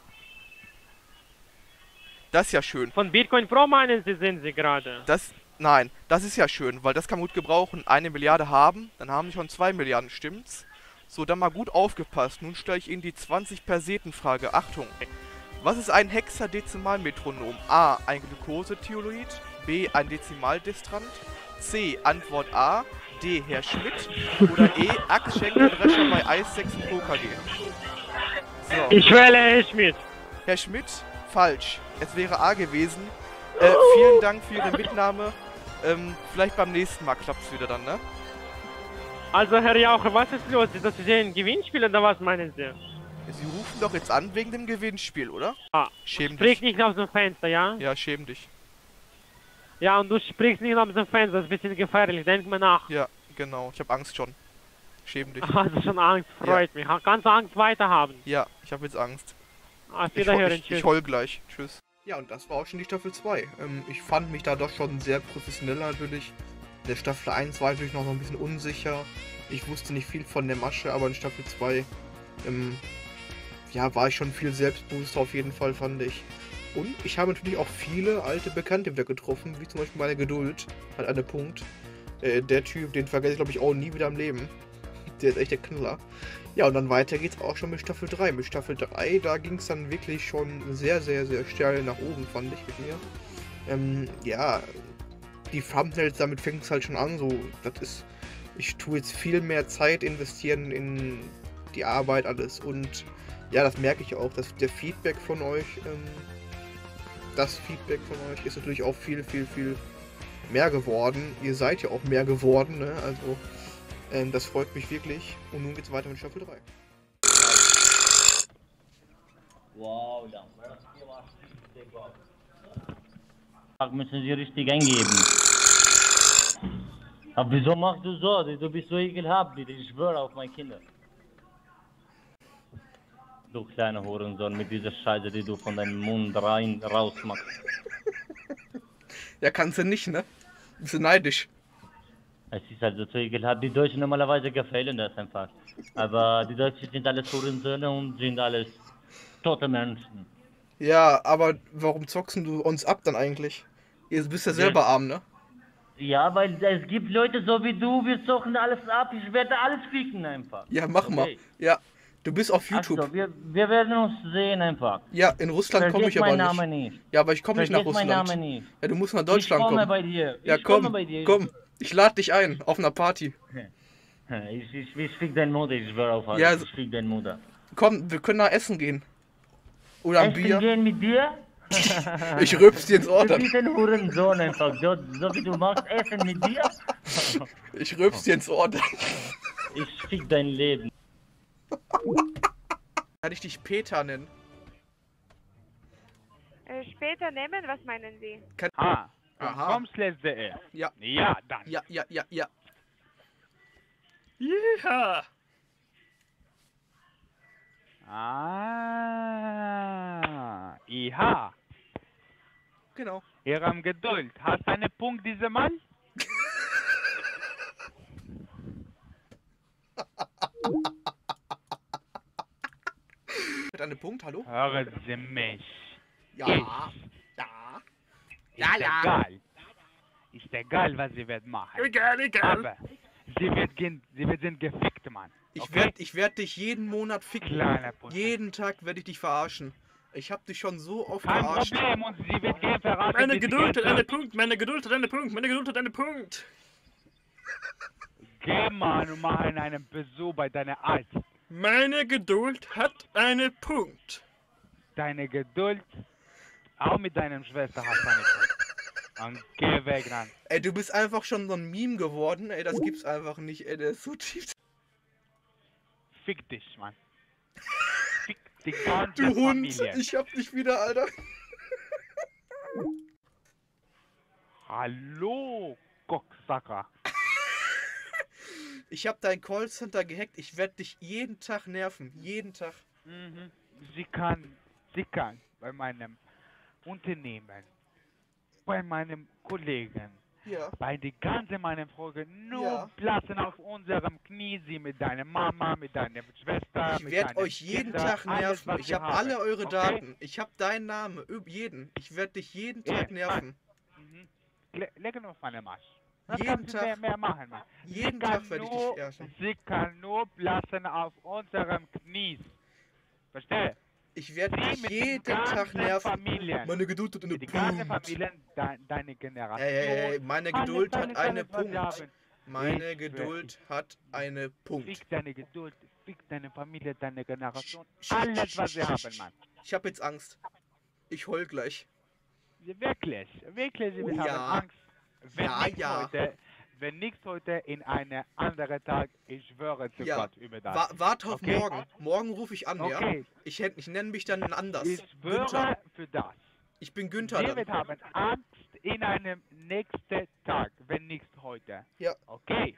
Das ist ja schön. Von Bitcoin Pro meinen Sie, sind Sie gerade? Das, nein, das ist ja schön, weil das kann man gut gebrauchen. Eine Milliarde haben, dann haben die schon zwei Milliarden, stimmt's? So, dann mal gut aufgepasst. Nun stelle ich Ihnen die zwanzig Perseten-Frage. Achtung! Was ist ein Hexadezimalmetronom? A. Ein Glukosethiolid. B. Ein Dezimaldestrant. C. Antwort A. D. Herr Schmidt. Oder E. Axt, Schenkel, Drescher bei Eis sechs und Co. K G. So. Ich wähle Herr Schmidt. Herr Schmidt? Falsch. Es wäre A gewesen. Äh, vielen Dank für Ihre Mitnahme. Ähm, vielleicht beim nächsten Mal klappt's wieder dann, ne? Also Herr Jauche, was ist los? Ist das für Sie ein Gewinnspiel oder was meinen Sie? Sie rufen doch jetzt an wegen dem Gewinnspiel, oder? Ah, schäm sprich dich. nicht aus dem Fenster, ja? Ja, schäm dich. Ja, und du sprichst nicht aus dem Fenster, das ist ein bisschen gefährlich, denk mal nach. Ja, genau, ich habe Angst schon. Schäm dich. Also schon Angst, freut ja. mich. Kannst du Angst weiterhaben? Ja, ich habe jetzt Angst. Auf Ich, Wiederhören, ich, tschüss. ich heul gleich. Tschüss. Ja, und das war auch schon die Staffel zwei. Ähm, ich fand mich da doch schon sehr professionell natürlich. In der Staffel eins war ich natürlich noch so ein bisschen unsicher. Ich wusste nicht viel von der Masche, aber in Staffel zwei ähm, ja, war ich schon viel selbstbewusster auf jeden Fall, fand ich. Und ich habe natürlich auch viele alte Bekannte wieder getroffen, wie zum Beispiel meine Geduld, hat einen Punkt. Äh, der Typ, den vergesse ich glaube ich auch nie wieder im Leben. Der ist echt der Knaller. Ja, und dann weiter geht's auch schon mit Staffel drei. Mit Staffel drei, da ging es dann wirklich schon sehr, sehr, sehr steil nach oben, fand ich mit mir. Ähm, ja, die Thumbnails, damit fängt es halt schon an, so, das ist, ich tue jetzt viel mehr Zeit investieren in die Arbeit, alles, und ja, das merke ich auch, dass der Feedback von euch, ähm, das Feedback von euch ist natürlich auch viel, viel, viel mehr geworden. Ihr seid ja auch mehr geworden, ne, also, ähm, das freut mich wirklich. Und nun geht's weiter mit Staffel drei. Wow, dann müssen Sie richtig eingeben. Aber wieso machst du so? Du bist so ekelhaft, bitte. Ich schwöre auf meine Kinder. Du kleiner Hurensohn mit dieser Scheiße, die du von deinem Mund rein raus machst. Ja, kannst du nicht, ne? Bist du neidisch. Es ist also so ekelhaft. Die Deutschen normalerweise gefallen das einfach. Aber die Deutschen sind alles Hurensöhne und sind alles tote Menschen. Ja, aber warum zockst du uns ab dann eigentlich? Ihr bist ja selber Ja. arm, ne? Ja, weil es gibt Leute so wie du, wir zocken alles ab. Ich werde alles ficken einfach. Ja, mach Okay. mal. Ja, du bist auf YouTube. Also, wir, wir werden uns sehen einfach. Ja, in Russland komme Vergiss ich aber meinen nicht. Namen nicht. Ja, aber ich komme nicht nach Vergiss meinen Russland. Namen nicht. Ja, du musst nach Deutschland Ich komme kommen. bei dir. Ja, Ich komm, komme bei dir. komm. Ich lade dich ein, auf einer Party. Ich, ich, ich fick deine Mutter, ich schwöre auf alles. Ja, ich fick deine Mutter. Komm, wir können nach Essen gehen. Oder ein Essen Bier. gehen mit dir? Ich rülps dir ins Ohr Du dann. bist ein Hurensohn einfach. So, so wie du machst, Essen mit dir? Ich rülps dir ins Ohr dann. Ich fick dein Leben. Kann ich dich Peter nennen? Äh, später nehmen, was meinen Sie? Kann Ah, Aha. Comslash.de. Ja. Ja, dann. Ja, ja, ja, ja. Ja. Ah, Iha. Genau. Ihrem Geduld. Hast du einen Punkt diesem Mal? Mit einem Punkt, hallo? Hören Sie mich. Ja. Ich. Ja. Ist egal. Ist egal, was sie wird machen. Egal, egal. Aber sie wird gehen, sie wird sind gefickt, Mann. Ich Okay? werd, ich werd dich jeden Monat ficken. Kleiner Pussy. Jeden Tag werde ich dich verarschen. Ich hab dich schon so oft Kein verarscht. Problem, und sie wird gehen verraten. Meine bis sie Geduld Geld hat einen hat. Punkt, meine Geduld hat einen Punkt, meine Geduld hat einen Punkt. Geh mal und mach einen Besuch bei deiner Arzt. Meine Geduld hat einen Punkt. Deine Geduld, auch mit deiner Schwester hast du nicht. Und geh weg dann. Ey, du bist einfach schon so ein Meme geworden, ey, das gibt's einfach nicht, ey, der ist so tief. Fick dich, Mann. Fick die ganze Du Hund, Familie. ich hab dich wieder, Alter. Hallo, Cocksacker. Ich hab dein Callcenter gehackt, ich werde dich jeden Tag nerven, jeden Tag. Mhm. Sie kann, sie kann bei meinem Unternehmen, bei meinem Kollegen, Ja. bei die ganze meinen Fragen nur Ja. Platzen auf unserem Knie, sie mit deiner Mama, mit deiner Schwester, Ich mit werde deinen euch jeden Kindern, Tag alles, nerven. was Ich wir habe haben. alle eure Okay? Daten. Ich habe deinen Namen, üb- jeden. Ich werde dich jeden Ja, Tag nerven. Mhm. Le leg auf meine Marsch. Was Jeden kannst du mehr, Tag. mehr machen, Mann? Sie Jeden kann Tag werde ich nur- dich ärgern. Sie kann nur Platzen auf unserem Knie. Verstehe? Ich werde Sie dich mit jeden den Tag ganzen nerven. Familien. Meine Geduld hat eine Die ganze Punkt. Familie, de, deine Generation. Ey, ey, ey, meine alles, Geduld hat alles, eine alles, was sie Punkt. haben. Meine Ich Geduld hat eine Punkt. Fick deine Geduld, fick deine Familie, deine Generation. Alles, was sie haben, Mann. Ich habe jetzt Angst. Ich heul gleich. Wirklich, wirklich, wir Ja. haben Angst. Wenn Ja, nicht ja. heute, wenn nicht heute, in einem anderen Tag, ich schwöre zu Ja. Gott über das. Wa wart auf Okay? morgen. Morgen rufe ich an, Okay. ja? Ich, hätt- ich nenne mich dann anders. Ich schwöre Günther. für das. Ich bin Günther Wir dann. haben Angst in einem nächsten Tag, wenn nicht heute. Ja. Okay.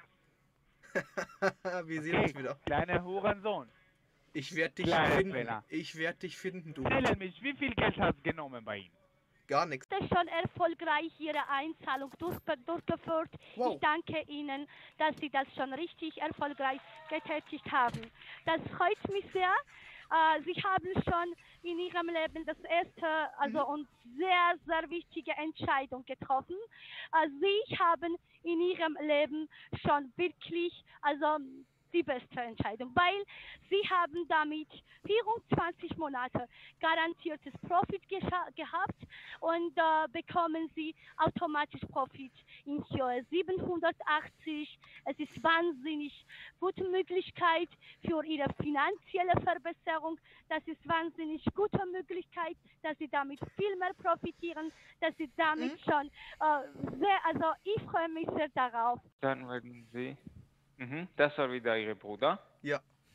Wir sehen Okay, uns wieder. kleiner Hurensohn. Ich werde dich Kleiner finden. Penner. Ich werde dich finden, du. Erzähl mich, wie viel Geld hast du genommen bei ihm? Gar nichts. Ist schon erfolgreich Ihre Einzahlung durch, durchgeführt. Wow. Ich danke Ihnen, dass Sie das schon richtig erfolgreich getätigt haben. Das freut mich sehr. Äh, Sie haben schon in Ihrem Leben das erste, also und sehr, sehr wichtige Entscheidung getroffen. Äh, Sie haben in Ihrem Leben schon wirklich, also die beste Entscheidung, weil Sie haben damit vierundzwanzig Monate garantiertes Profit gescha- gehabt und äh, bekommen Sie automatisch Profit in Höhe siebenhundertachtzig. Es ist wahnsinnig gute Möglichkeit für Ihre finanzielle Verbesserung. Das ist wahnsinnig gute Möglichkeit, dass Sie damit viel mehr profitieren, dass Sie damit schon äh, sehr, also ich freue mich sehr darauf. Dann werden Sie. Mhm. Das war wieder Ihr Bruder? Ja.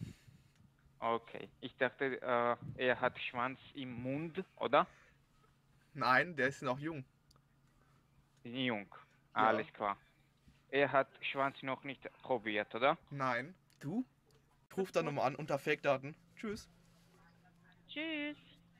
Okay. Ich dachte, äh, er hat Schwanz im Mund, oder? Nein, der ist noch jung. Jung. Alles klar. Er hat Schwanz noch nicht probiert, oder? Nein. Du? Ich ruf dann nochmal an unter Fake-Daten. Tschüss. Tschüss.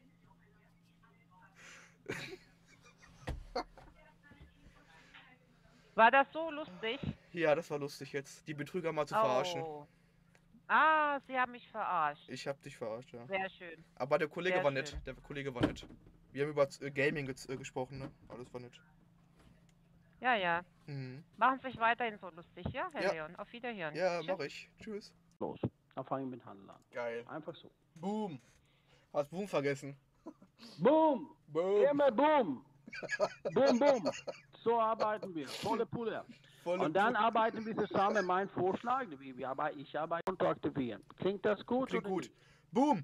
War das so lustig? Ja, das war lustig jetzt. Die Betrüger mal zu verarschen. Oh. Ah, Sie haben mich verarscht. Ich hab dich verarscht, ja. Sehr schön. Aber der Kollege Sehr war nett. schön. Der Kollege war nett. Wir haben über äh, Gaming ge äh, gesprochen, ne? Alles war nett. Ja, ja. Mhm. Machen Sie sich weiterhin so lustig, ja, Herr Ja. Leon? Auf Wiederhören. Ja, Tschüss. mach ich. Tschüss. Los, dann fange ich mit Handeln an. Geil. Einfach so. Boom. Hast Boom vergessen. Boom! Boom. Immer Boom! Boom, boom! So arbeiten wir. Volle Pulle. Volle Und dann Pulle. arbeiten wir zusammen. Mein Vorschlag, wie wir arbeiten, ich arbeite und aktivieren. Klingt das gut? Klingt oder gut. nicht? Boom!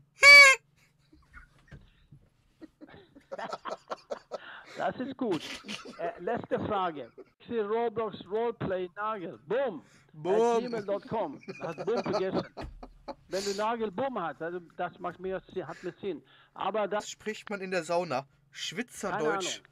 Das ist gut. Äh, letzte Frage. Roblox Roleplay Nagel. Boom! Boom. gmail Punkt com. Hast Boom vergessen. Wenn du Nagel Boom hast, also das macht mehr, hat mehr Sinn. Aber das Das spricht man in der Sauna. Schwitzerdeutsch.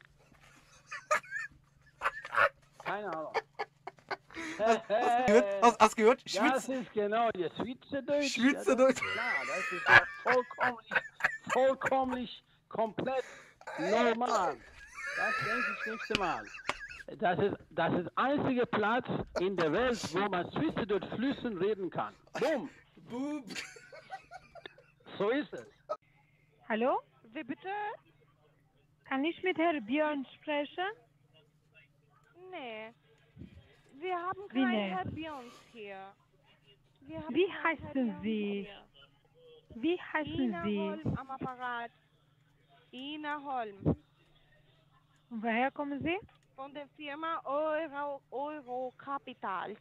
Keine Ahnung. Hast, hast, gehört? Hast, hast gehört? Das Schwitz. ist genau der Schweizerdeutsch. Schweizerdeutsch. Ja, das, klar, das ist ja vollkommen, vollkommen komplett normal. Das denke ich nächste Mal. Das ist das ist einzige Platz in der Welt, wo man Schweizerdeutsch flüssend reden kann. Boom. Boom. So ist es. Hallo? Wie bitte? Kann ich mit Herrn Björn sprechen? Nee. Wir haben Wie keinen nee? Herr Björns hier. Wir haben Wie keinen Herr heißen Björns Sie? hier. Wie heißen Ina Sie? Holm am Apparat. Ina Holm. Und woher kommen Sie? Von der Firma Euro, Euro Capitals.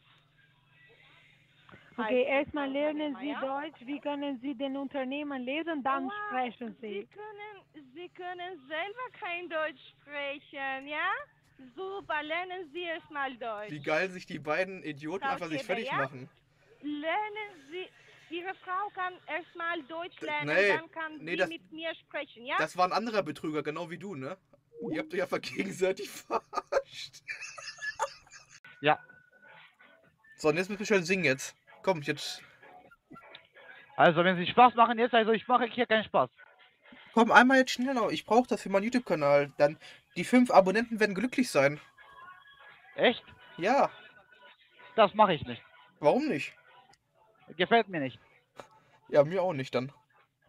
Okay, Heißt erstmal das lernen Unternehmen, Sie ja? Deutsch. Wie können Sie den Unternehmen lesen? Dann Wow, sprechen Sie Sie. können, Sie können selber kein Deutsch sprechen, ja? Super, lernen Sie erstmal Deutsch. Wie geil sich die beiden Idioten Frau einfach sich Schäfer, fertig ja? machen. Lernen Sie, Ihre Frau kann erstmal Deutsch lernen, nee, dann kann nee, sie das- mit mir sprechen, ja? Das war ein anderer Betrüger, genau wie du, ne? Ihr habt euch einfach gegenseitig verarscht. Ja. So, und jetzt müssen wir schön singen jetzt. Komm, jetzt. Also, wenn Sie Spaß machen jetzt, also ich mache hier keinen Spaß. Komm, einmal jetzt schneller. Ich brauche das für meinen YouTube-Kanal. Dann, die fünf Abonnenten werden glücklich sein. Echt? Ja. Das mache ich nicht. Warum nicht? Gefällt mir nicht. Ja, mir auch nicht dann.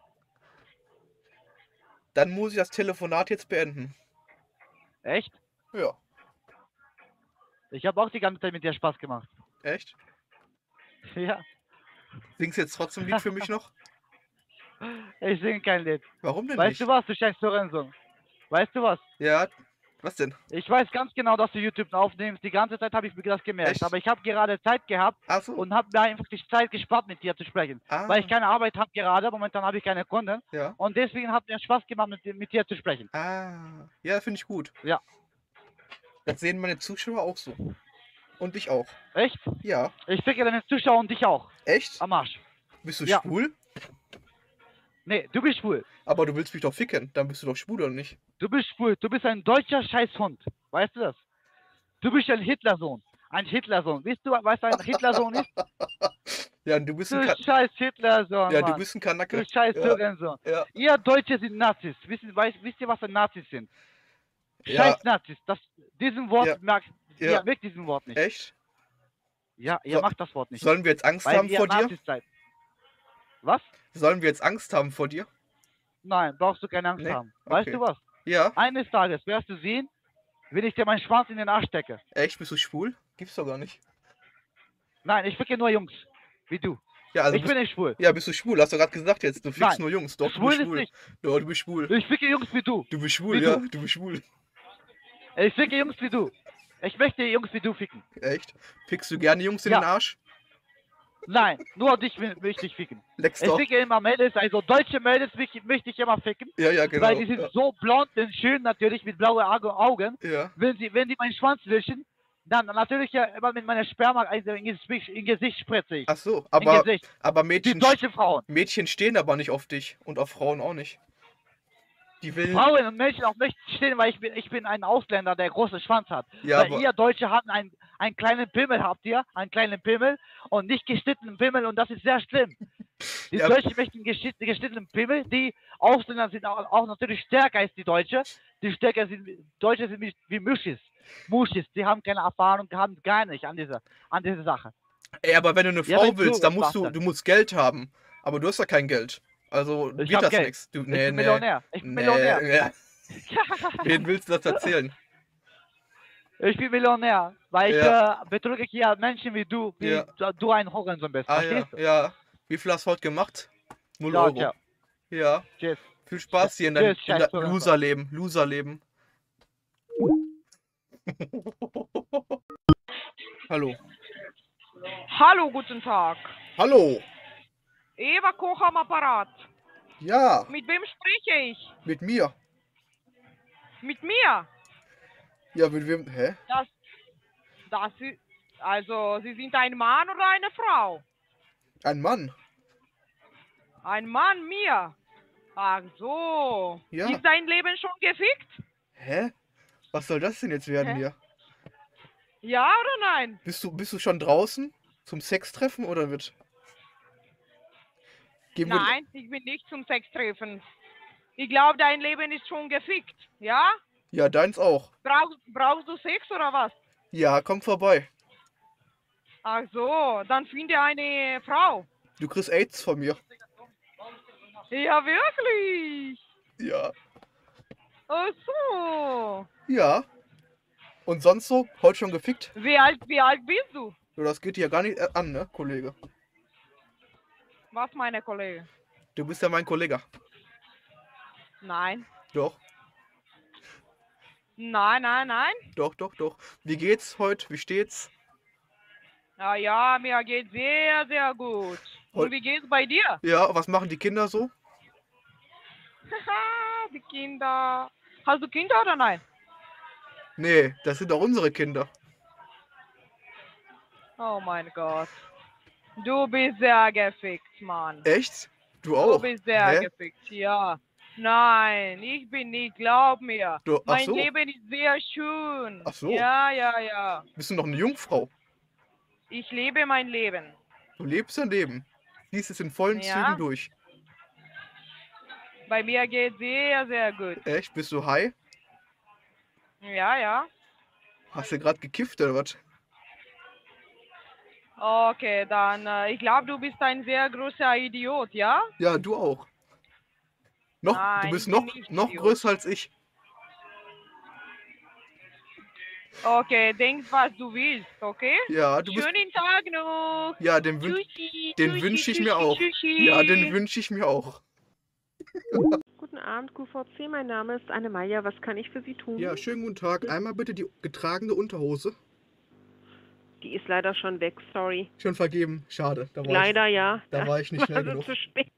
Dann muss ich das Telefonat jetzt beenden. Echt? Ja. Ich habe auch die ganze Zeit mit dir Spaß gemacht. Echt? Ja. Singst du jetzt trotzdem ein Lied für mich noch? Ich singe kein Lied. Warum denn Weißt nicht? du was, du scheiß Lorenzo? Weißt du was? Ja, was denn? Ich weiß ganz genau, dass du YouTube aufnimmst. Die ganze Zeit habe ich mir das gemerkt. Echt? Aber ich habe gerade Zeit gehabt so. und habe mir einfach die Zeit gespart, mit dir zu sprechen. Ah. Weil ich keine Arbeit habe gerade. Momentan habe ich keine Kunden. Ja. Und deswegen hat mir Spaß gemacht, mit, dir- mit dir zu sprechen. Ah, ja, finde ich gut. Ja. Das sehen meine Zuschauer auch so. Und ich auch. Echt? Ja. Ich ficke deine Zuschauer und dich auch. Echt? Am Arsch. Bist du Ja. schwul? Nee, du bist schwul. Aber du willst mich doch ficken. Dann bist du doch schwul, oder nicht? Du bist schwul. Du bist ein deutscher Scheißhund. Weißt du das? Du bist ein Hitlersohn. Ein Hitlersohn. Weißt du, was ein Hitlersohn ist? Ja, und du bist ein Du Ka scheiß Hitlersohn, Ja, du Mann. bist ein Kanacke. Du scheiß Ja. Hurensohn. Ja. Ihr Deutsche sind Nazis. Wissen, weiß, wisst ihr, was ein Nazis sind? Ja. Scheiß Nazis. Das, diesen Wort Ja. mag... Ja. Ja, weg diesen Wort nicht. Echt? Ja, ihr So- macht das Wort nicht. Sollen wir jetzt Angst Weil haben ihr vor dir? Nazis seid. Was? Sollen wir jetzt Angst haben vor dir? Nein, brauchst du keine Angst Nee? haben. Weißt Okay. du was? Ja. Eines Tages wirst du sehen, wenn ich dir meinen Schwanz in den Arsch stecke. Echt? Bist du schwul? Gibt's doch gar nicht. Nein, ich ficke nur Jungs. Wie du. Ja, also ich bist, bin nicht schwul. Ja, bist du schwul? Hast du gerade gesagt jetzt. Du fickst Nein. nur Jungs. Doch, Schwul du bist ist schwul. nicht. Doch, du bist schwul. Ich ficke Jungs wie du. Du bist schwul, Wie ja. du. Du bist schwul. Ich ficke Jungs wie du. Ich möchte Jungs wie du ficken. Echt? Fickst du gerne Jungs in Ja. den Arsch? Nein, nur dich will- möchte ich ficken. Leckst Ich doch. ficke immer Mädels, also deutsche Mädels möchte möchte ich immer ficken. Ja, ja, genau. Weil die sind Ja. so blond und schön natürlich mit blauen Auge- Augen. Ja. Wenn sie, wenn die meinen Schwanz wischen, dann natürlich ja immer mit meiner Sperma also in Gesicht, in Gesicht spritze ich. Ach so, In aber, Gesicht. aber Mädchen, Die deutsche Frauen. Mädchen stehen aber nicht auf dich. Und auf Frauen auch nicht. Die will... Frauen und Mädchen auch nicht stehen, weil ich bin, ich bin ein Ausländer, der großen Schwanz hat. Ja, weil aber- ihr Deutsche habt einen, einen kleinen Pimmel, habt ihr, einen kleinen Pimmel und nicht geschnittenen Pimmel und das ist sehr schlimm. Die Ja. Deutschen möchten geschnitt- geschnittenen Pimmel, die Ausländer sind auch, auch natürlich stärker als die Deutsche. Die stärker sind, Deutsche sind wie, wie Muschis. Muschis, die haben keine Erfahrung, haben gar nicht an dieser, an dieser Sache. Ey, aber wenn du eine Ja, Frau wenn du willst, dann was musst du, machst, du musst Geld haben. Aber du hast ja kein Geld. Also Ich geht hab das Geld. nichts. Du, Ich nee, bin nee. Millionär. Ich bin nee, Millionär. Ja. Wen willst du das erzählen? Ich bin Millionär, weil Ja. ich äh, betrüge hier Menschen wie du, wie Ja. du- du ein Hurensohn bist. Ah ja, Verstehst du? ja. Wie viel hast du heute gemacht? Null Ja, Euro. ciao. Ja. Tschüss. Viel Spaß hier in deinem Tschüss, in scheiß dein Hurensohn. Loserleben. Loserleben. Hallo. Hallo, guten Tag. Hallo. Eva Koch am Apparat. Ja, Mit wem spreche ich? mit mir. Mit mir? Ja, mit wem? Hä? Das, das ist, also, Sie sind ein Mann oder eine Frau? Ein Mann. Ein Mann, mir. Ach so. Ja. Ist dein Leben schon gefickt? Hä? Was soll das denn jetzt werden Hä? hier? Ja oder nein? Bist du, bist du schon draußen zum Sextreffen oder wird? Gehen wir- Nein, ich bin nicht zum Sextreffen. Ich glaube, dein Leben ist schon gefickt. Ja? Ja, deins auch. Brauchst, brauchst du Sex oder was? Ja, komm vorbei. Ach so, dann finde eine Frau. Du kriegst AIDS von mir. Ja, wirklich? Ja. Ach so. Ja. Und sonst so? Heute schon gefickt? Wie alt, wie alt bist du? Ja, das geht dir gar nicht äh, an, ne, Kollege? Was, meine Kollege? Du bist ja mein Kollege. Nein. Doch, Nein, nein, nein. doch, doch, doch. Wie geht's heute? Wie steht's? Na ja, mir geht sehr, sehr gut. Heu- Und wie geht's bei dir? Ja, was machen die Kinder so? Haha, die Kinder. Hast du Kinder oder nein? Nee, das sind doch unsere Kinder. Oh mein Gott. Du bist sehr gefickt, Mann. Echt? Du Du auch? bist sehr Hä? gefickt, ja. Nein, ich bin nicht, glaub mir. Du- ach mein so. Leben ist sehr schön. Ach so. Ja, ja, ja. Bist du noch eine Jungfrau? Ich lebe mein Leben. Du lebst dein Leben. Siehst es in vollen Ja. Zügen durch. Bei mir geht sehr, sehr gut. Echt? Bist du high? Ja, ja. Hast du gerade gekifft oder was? Okay, dann, äh, ich glaube, du bist ein sehr großer Idiot, ja? Ja, du auch. Noch, Nein, du bist ich bin noch, nicht noch Idiot. größer als ich. Okay, denk, was du willst, okay? Ja, du bist- Schönen Tag noch. Ja, den, wün Tschüssi, den tschüssi, wünsche ich tschüssi, mir auch. tschüssi. Ja, den wünsche ich mir auch. Guten Abend, Q V C. Mein Name ist Anne-Maja. Was kann ich für Sie tun? Ja, schönen guten Tag. Einmal bitte die getragene Unterhose. Die ist leider schon weg, sorry. Schon vergeben. Schade. Da war Leider ich, ja. Da war ich nicht schnell also genug. zu spät.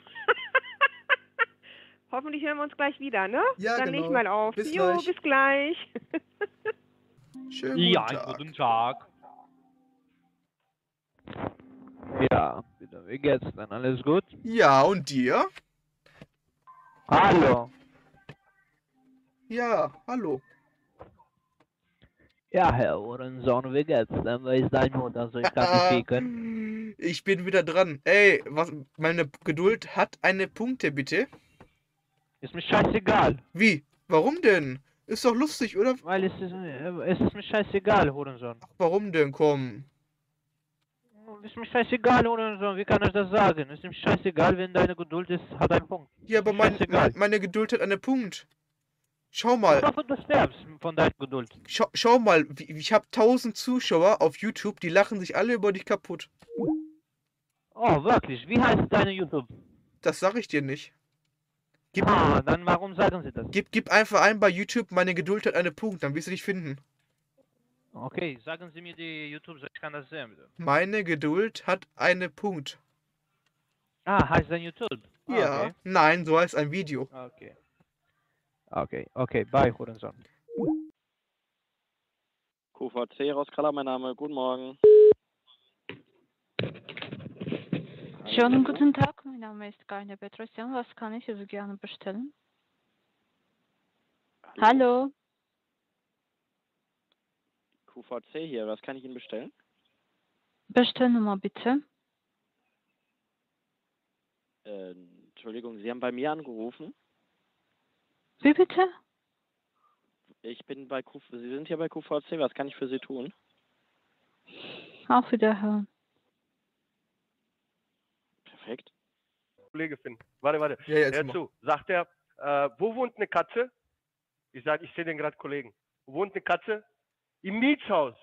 Hoffentlich hören wir uns gleich wieder, ne? Ja, Dann genau. leg ich mal auf. Bis jo, gleich. bis gleich. Schönen Ja, guten Tag. guten Tag. Ja, bitte, wie geht's denn? Alles gut? Ja, und dir? Hallo. Ja, hallo. Ja, Herr Uhrensohn, wie geht's denn? Wer ist dein Mutter? Soll ich gar nicht ficken? Ich bin wieder dran. Ey, was, meine Geduld hat eine Punkte, bitte. Ist mir scheißegal. Wie? Warum denn? Ist doch lustig, oder? Weil es ist, äh, es ist mir scheißegal, Hurensohn. Warum denn? Komm. Ist mir scheißegal, Hurensohn. Wie kann ich das sagen? Ist mir scheißegal, wenn deine Geduld ist, hat einen Punkt. Ja, aber mein, Scheißegal. mein, meine Geduld hat einen Punkt. Schau mal. Ich hoffe, du sterbst von deiner Geduld. Schau, schau mal, wie, ich habe tausend Zuschauer auf YouTube, die lachen sich alle über dich kaputt. Oh, wirklich? Wie heißt deine YouTube? Das sag ich dir nicht. Gib, Ah, dann warum sagen sie das? gib, gib einfach ein bei YouTube, meine Geduld hat einen Punkt, dann wirst du dich finden. Okay, sagen Sie mir die YouTube, so ich kann das sehen, bitte. Meine Geduld hat einen Punkt. Ah, heißt dein YouTube? Ah, Ja. Okay. Nein, so heißt ein Video. Okay. Okay, okay, bye, Hurensohn. Q V C Rauskala, mein Name. Guten Morgen. Schönen guten Tag, mein Name ist Kaine Petrosyan. Was kann ich für Sie gerne bestellen? Hallo? Q V C hier, was kann ich Ihnen bestellen? Bestellnummer bitte. Äh, Entschuldigung, Sie haben bei mir angerufen. Wie bitte? Ich bin bei Q V C. Sie sind hier bei Q V C, was kann ich für Sie tun? Auf Wiederhören. Perfekt. Kollege Finn. Warte, warte. Ja, jetzt Hör mach. zu. Sagt er, äh, wo wohnt eine Katze? Ich sage, ich sehe den gerade Kollegen. Wo wohnt eine Katze? Im Mietshaus.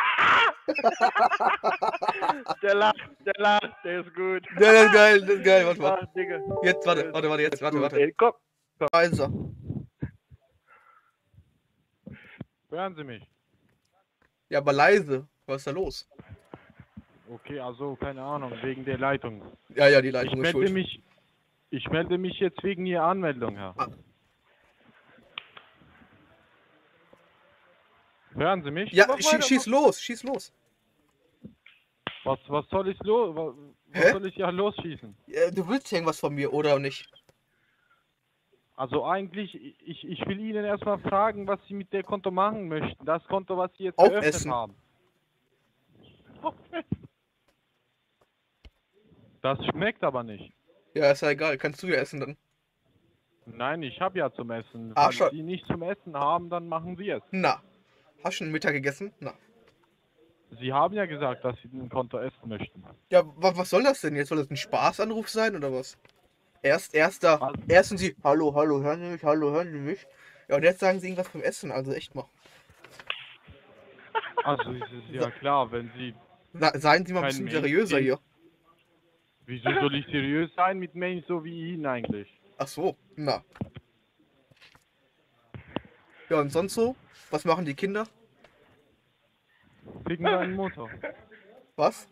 Der lacht, der lacht, der ist gut. Ja, das ist geil, das ist geil, warte mal. Ach, Digga. Jetzt, warte, warte, warte, jetzt, warte, Gut, warte. ey, komm. Also. Hören Sie mich? Ja, aber leise. Was ist da los? Okay, also keine Ahnung, wegen der Leitung. Ja, ja, die Leitung ich ist melde schuld. mich, Ich melde mich jetzt wegen Ihrer Anmeldung, Herr. Ah. Hören Sie mich? Ja, schie schieß los, schieß los. Was, was soll ich los? Was, was soll ich ja losschießen? Ja, du willst irgendwas von mir, oder nicht? Also eigentlich, ich, ich will Ihnen erstmal fragen, was Sie mit der Konto machen möchten. Das Konto, was Sie jetzt Aufessen. geöffnet haben. Das schmeckt aber nicht. Ja, ist ja egal, kannst du ja essen dann. Nein, ich habe ja zum Essen. Ah, Wenn schon. Sie nicht zum Essen haben, dann machen Sie es. Na. Hast du schon Mittag gegessen? Na. Sie haben ja gesagt, dass Sie ein Konto essen möchten. Ja, wa was soll das denn jetzt? Soll das ein Spaßanruf sein oder was? Erst, erster, erst sind sie, hallo, hallo, hören Sie mich, hallo, hören Sie mich? Ja, und jetzt sagen sie irgendwas vom Essen, also echt mal. Also es ist ja klar, wenn Sie... Na, seien Sie mal ein kein bisschen Mensch seriöser sind- hier. Wieso soll ich seriös sein mit Menschen so wie Ihnen eigentlich? Ach so, na. Ja, und sonst so? Was machen die Kinder? Ficken deinen Motor. Was?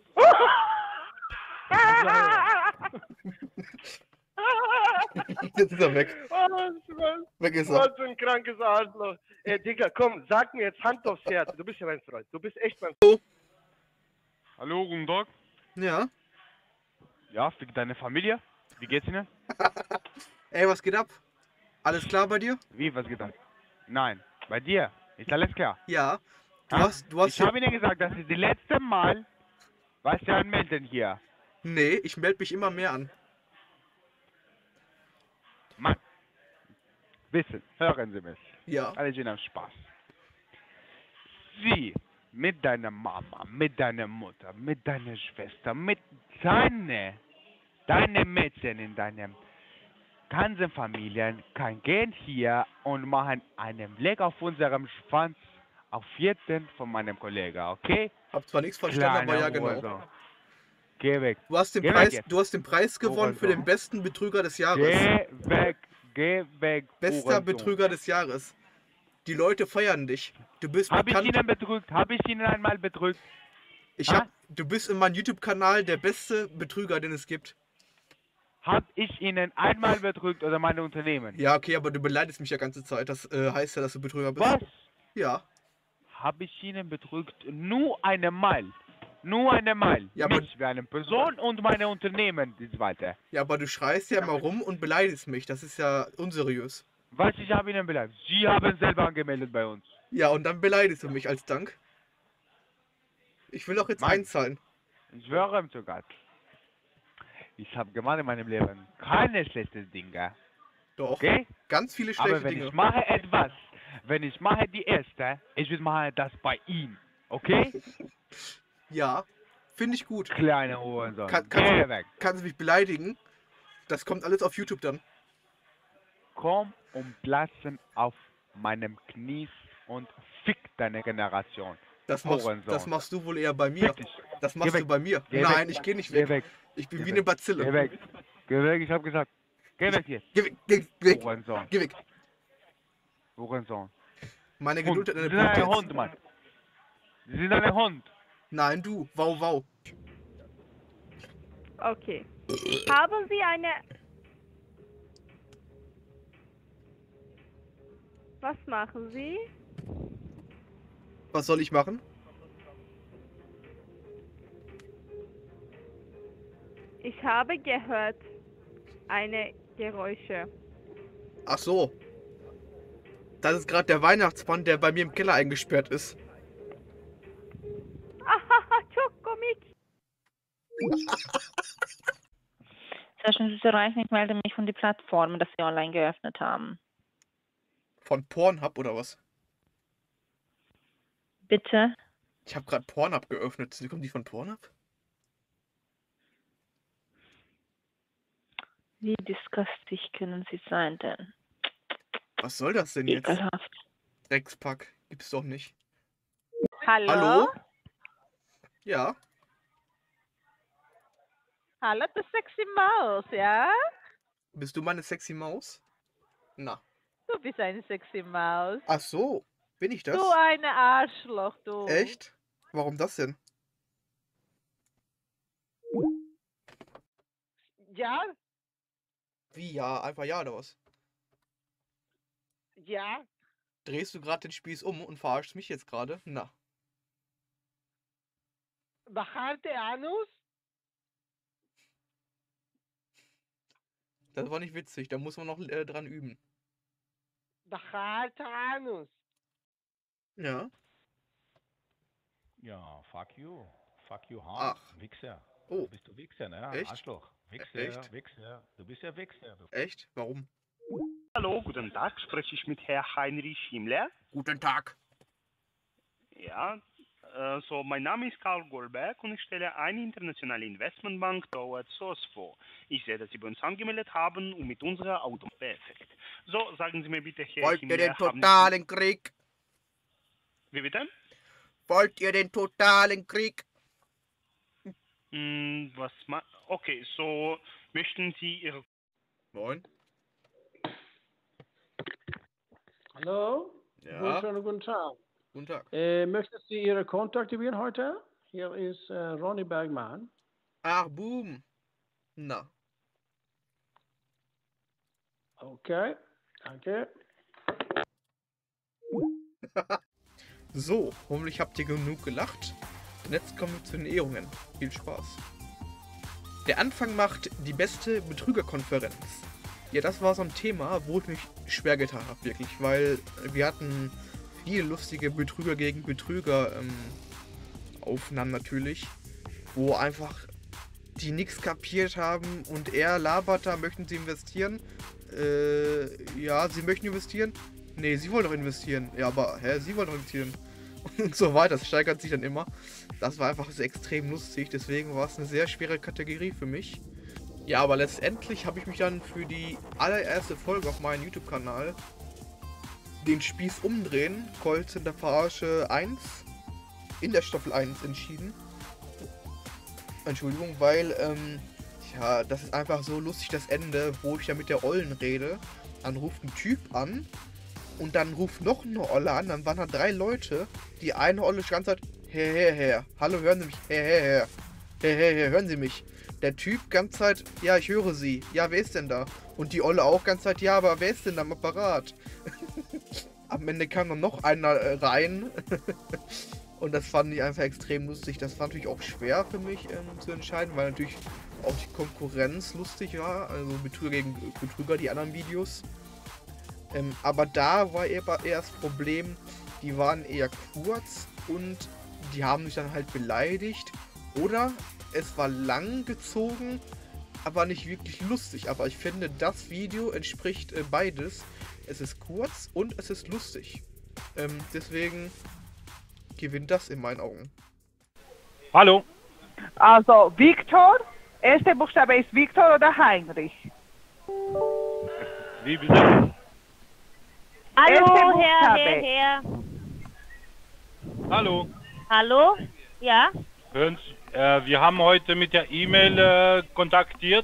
Jetzt ist er weg. Oh, was, Weg ist er. was für ein krankes Arschloch. Ey, Digga, komm, sag mir jetzt Hand aufs Herz. Du bist ja mein Freund. Du bist echt mein Freund. Hallo, guten Tag. Ja. Ja, fick deine Familie. Wie geht's Ihnen? Ey, was geht ab? Alles klar bei dir? Wie, was geht ab? Nein, bei dir. Ist alles klar? Ja. Du Ha? hast, du hast Ich habe Ihnen gesagt, das ist das letzte Mal, was Sie anmelden hier. Nee, ich melde mich immer mehr an. Mann. Wissen, hören Sie mich. Ja. Alles in einem Spaß. Sie mit deiner Mama, mit deiner Mutter, mit deiner Schwester, mit deiner, deine Mädchen in deinem ganzen Familien kann gehen hier und machen einen Blick auf unserem Schwanz auf jeden von meinem Kollegen, okay? Hab zwar nichts verstanden, aber ja, genau. Hurensohn. Geh weg. Du hast den Geh Preis, weg jetzt. du hast den Preis gewonnen für den Hurensohn. besten Betrüger des Jahres. Geh weg, geh weg. Bester Hurensohn. Betrüger des Jahres. Die Leute feiern dich. Du bist Hab ich bekannt. Ihnen betrügt? Hab ich Ihnen einmal betrügt? Ich Ha? hab, du bist in meinem YouTube-Kanal der beste Betrüger, den es gibt. Hab ich Ihnen einmal betrügt oder meine Unternehmen? Ja, okay, aber du beleidigst mich ja ganze Zeit. Das äh, heißt ja, dass du Betrüger bist. Was? Ja. Hab ich Ihnen betrügt? Nur einmal. Nur einmal. Ja, aber- Mich wie eine Person und meine Unternehmen, die zweite. Ja, aber du schreist ja mal rum und beleidigst mich. Das ist ja unseriös. Was, ich habe Ihnen beleidigt? Sie haben selber angemeldet bei uns. Ja, und dann beleidigst du mich als Dank. Ich will doch jetzt Mann. einzahlen. Ich schwöre ihm zu Gott. Ich habe gemacht in meinem Leben keine schlechten Dinge. Doch. Okay? Ganz viele schlechte Aber wenn Dinge. ich mache etwas, wenn ich mache die erste, ich will machen das bei ihm. Okay? Ja, finde ich gut. Kleine Hurensohn. Kann, Geh kannst, weg. kannst du mich beleidigen? Das kommt alles auf YouTube dann. Komm und platzen auf meinem Knies und fick deine Generation. Das machst, Hurensohn. das machst du wohl eher bei mir. Fick dich. Das Geh machst weg. du bei mir. Geh Nein, weg. ich gehe nicht Geh weg. weg. Ich bin Geh wie weg. eine Bazille. Geh weg. Geh weg, ich hab gesagt. Geh weg hier. Geh weg, geh, geh weg. Hurensohn. Geh weg. Hurensohn. Meine Hund. Geduld hat Sie eine sind ein Grenze. Hund, Mann. Sie sind ein Hund. Nein, du. Wow, wow. Okay. Haben Sie eine... Was machen Sie? Was soll ich machen? Ich habe gehört eine Geräusche. Ach so. Das ist gerade der Weihnachtsmann, der bei mir im Keller eingesperrt ist. Schokomix. Sehr schön, Sie zu erreichen. Ich melde mich von den Plattformen, dass Sie online geöffnet haben. Von Pornhub oder was? Bitte? Ich habe gerade Pornhub geöffnet. Sie kommen die von Pornhub? Wie disgustig können Sie sein denn? Was soll das denn jetzt? Ekelhaft. Dreckspack. Gibt's doch nicht. Hallo? Hallo? Ja. Hallo, du sexy Maus, ja? Bist du meine sexy Maus? Na. Du bist eine sexy Maus. Ach so. Bin ich das? Du eine Arschloch, du. Echt? Warum das denn? Ja? Wie ja? Einfach ja oder was? Ja? Drehst du gerade den Spieß um und verarschst mich jetzt gerade? Na. Behaarte Anus? Das war nicht witzig. Da muss man noch äh, dran üben. Behaarte Anus. Ja. Ja, fuck you. Fuck you hard. Ach. Wichser. Oh. Bist du Wichser, ne? Echt? Arschloch. Wichser, Echt? Wichser. Du bist ja Wichser. Du. Echt? Warum? Hallo, guten Tag. Spreche ich mit Herrn Heinrich Himmler? Guten Tag. Ja, äh, so mein Name ist Karl Goldberg und ich stelle eine internationale Investmentbank Towards Source vor. Ich sehe, dass Sie bei uns angemeldet haben und mit unserer Auto. Perfekt. So, sagen Sie mir bitte, Herr Wollt Himmler, ihr den haben totalen Krieg? Sie... Wie bitte? Wollt ihr den totalen Krieg? Hm, was ma... Okay, so möchten Sie Ihre... Moin. Hallo? Ja. Wunderschönen guten Tag. Guten Tag. Äh, möchten Sie Ihre Kontakt aktivieren heute? Hier ist äh, Ronny Bergmann. Ach, Boom. Na. Okay, danke. So, hoffentlich habt ihr genug gelacht. Und jetzt kommen wir zu den Ehrungen. Viel Spaß. Der Anfang macht die beste Betrügerkonferenz. Ja, das war so ein Thema, wo ich mich schwer getan habe, wirklich. Weil wir hatten viele lustige Betrüger gegen Betrüger ähm, Aufnahmen natürlich. Wo einfach die nichts kapiert haben und er labert da, möchten sie investieren? Äh, ja, sie möchten investieren? Nee, sie wollen doch investieren. Ja, aber, hä, sie wollen doch investieren. Und so weiter, das steigert sich dann immer. Das war einfach sehr extrem lustig, deswegen war es eine sehr schwere Kategorie für mich. Ja, aber letztendlich habe ich mich dann für die allererste Folge auf meinem YouTube-Kanal den Spieß umdrehen, Colts in der Verarsche eins, in der Staffel eins entschieden. Entschuldigung, weil, ähm, ja, das ist einfach so lustig, das Ende, wo ich ja mit der Ollen rede. Dann ruft ein Typ an und dann ruft noch eine Olle an, dann waren da drei Leute. Die eine Olle die ganze Zeit, her, her, her, hallo, hören Sie mich, her, her, her, her, her, her, hören Sie mich. Der Typ ganze Zeit, ja, ich höre Sie, ja, wer ist denn da? Und die Olle auch ganze Zeit, ja, aber wer ist denn da am Apparat? Am Ende kam dann noch einer äh, rein. Und das fand ich einfach extrem lustig. Das war natürlich auch schwer für mich ähm, zu entscheiden, weil natürlich auch die Konkurrenz lustig war. Also Betrüger gegen Betrüger, die anderen Videos. Ähm, aber da war eher, eher das Problem, die waren eher kurz und die haben mich dann halt beleidigt. Oder es war lang gezogen, aber nicht wirklich lustig. Aber ich finde, das Video entspricht äh, beides. Es ist kurz und es ist lustig. Ähm, deswegen gewinnt das in meinen Augen. Hallo. Also, Viktor, erster Buchstabe ist Viktor oder Heinrich? Wie bitte? Hallo, Herr, Herr, Herr. Hallo. Hallo? Ja? Hören Sie, äh, wir haben heute mit der E-Mail äh, kontaktiert.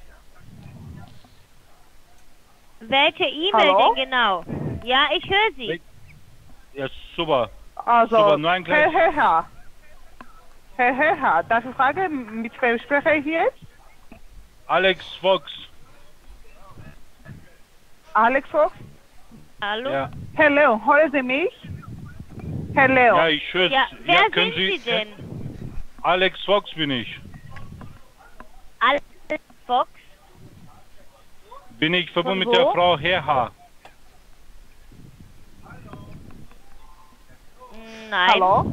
Welche E-Mail denn genau? Ja, ich höre Sie. Ja, super. Also, super, nur ein Herr kleines... Herr, Herr Herr, darf ich fragen, mit wem spreche ich jetzt? Alex Fox. Alex Fox? Hallo? Ja. Herr Leon, hören Sie mich? Herr Leon. Ja, ich höre Ja, wer ja, können sind Sie denn? Alex Fox bin ich. Alex Fox? Bin ich verbunden Von mit der wo? Frau Herr. Nein. Hallo?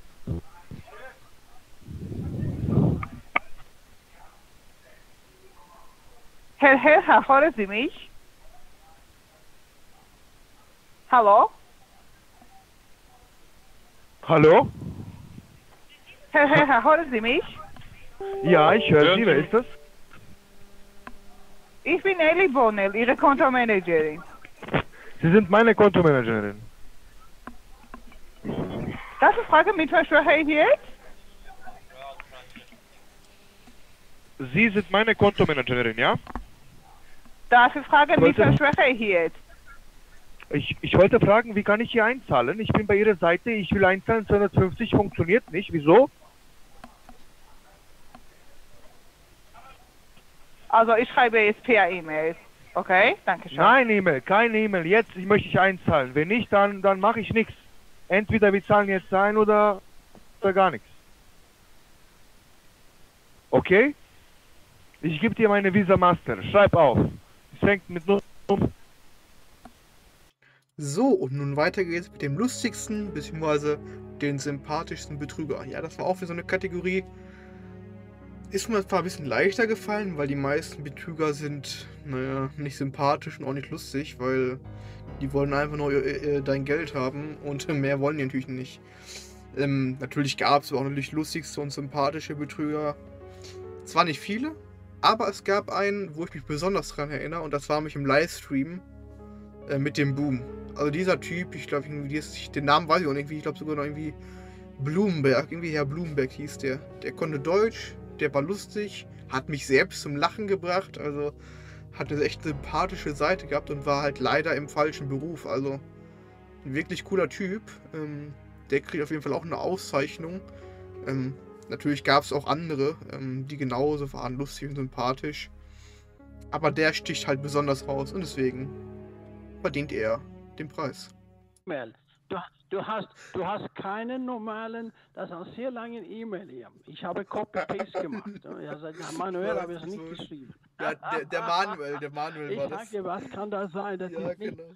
Herr Herr, hören Sie mich? Hallo? Hallo? Herr Herr, hören Sie mich? Ja, ich höre Sie. Wer ist das? Ich bin Ellie Bonnell, Ihre Kontomanagerin. Sie sind meine Kontomanagerin. Darf ich fragen, mit wem spreche ich jetzt? Sie sind meine Kontomanagerin, ja? Darf ich fragen, mit Wollte- wem spreche ich jetzt? Ich, ich wollte fragen, wie kann ich hier einzahlen? Ich bin bei Ihrer Seite, ich will einzahlen, zweihundertfünfzig funktioniert nicht. Wieso? Also ich schreibe jetzt per E-Mail. Okay, danke schön. Nein, E-Mail, keine E-Mail. Jetzt ich möchte ich einzahlen. Wenn nicht, dann, dann mache ich nichts. Entweder wir zahlen jetzt ein oder, oder gar nichts. Okay? Ich gebe dir meine Visa Master. Schreib auf. Es fängt mit null. So, und nun weiter geht's mit dem lustigsten bzw. den sympathischsten Betrüger. Ja, das war auch für so eine Kategorie. Ist mir zwar ein bisschen leichter gefallen, weil die meisten Betrüger sind, naja, nicht sympathisch und auch nicht lustig, weil die wollen einfach nur äh, dein Geld haben und mehr wollen die natürlich nicht. Ähm, natürlich gab es auch natürlich lustigste und sympathische Betrüger. Zwar nicht viele, aber es gab einen, wo ich mich besonders dran erinnere, und das war mich im Livestream äh, mit dem Boom. Also dieser Typ, ich glaube, den Namen weiß ich auch nicht, ich glaube sogar noch irgendwie Blumenberg, irgendwie Herr Blumenberg hieß der. Der konnte Deutsch, der war lustig, hat mich selbst zum Lachen gebracht, also hatte eine echt sympathische Seite gehabt und war halt leider im falschen Beruf. Also Ein wirklich cooler Typ. Ähm, der kriegt auf jeden Fall auch eine Auszeichnung. Ähm, natürlich gab es auch andere, ähm, die genauso waren, lustig und sympathisch. Aber der sticht halt besonders raus und deswegen verdient er den Preis. E-Mail. Du, du, hast, du hast keinen normalen, das ist eine sehr lange E-Mail hier. Ich habe Copy-Paste gemacht. Ja, ja, Manuel habe ich es nicht geschrieben. Ja, der, der Manuel, der Manuel war ich das. Ich sage, was kann das sein? Das ja, ist nicht... genau.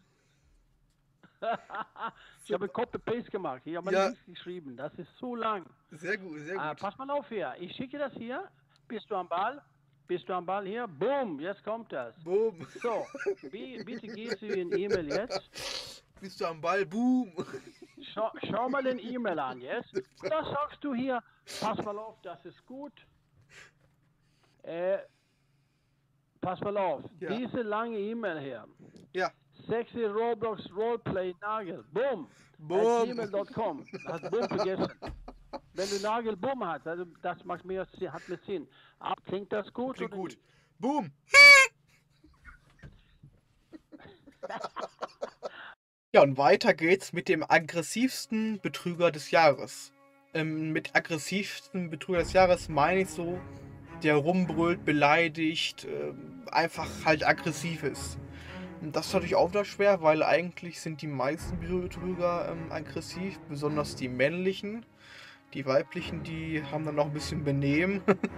Ich habe Copy-Paste gemacht. Ich habe ja. nichts geschrieben. Das ist zu lang. Sehr gut, sehr gut. Äh, pass mal auf hier. Ich schicke das hier. Bist du am Ball? Bist du am Ball hier? Boom, jetzt kommt das. Boom. So, wie, bitte gehst du in E-Mail jetzt. Bist du am Ball? Boom. Schau, schau mal den E-Mail an jetzt. Da sagst du hier, pass mal auf, das ist gut. Äh, pass mal auf, ja. diese lange E-Mail hier. Ja. Sexy Roblox Roleplay Nagel. Boom. Boom. gmail punkt com. Hast Boom vergessen. Wenn du Nagel Boom hast, also das macht mir, hat mir Sinn. Ab, klingt das gut? Klingt oder gut. Nicht? Boom. Ja, und weiter geht's mit dem aggressivsten Betrüger des Jahres. Ähm, mit aggressivsten Betrüger des Jahres meine ich so, der rumbrüllt, beleidigt, äh, einfach halt aggressiv ist. Und das ist natürlich auch wieder schwer, weil eigentlich sind die meisten Betrüger ähm, aggressiv, besonders die männlichen. Die weiblichen, die haben dann noch ein bisschen Benehmen.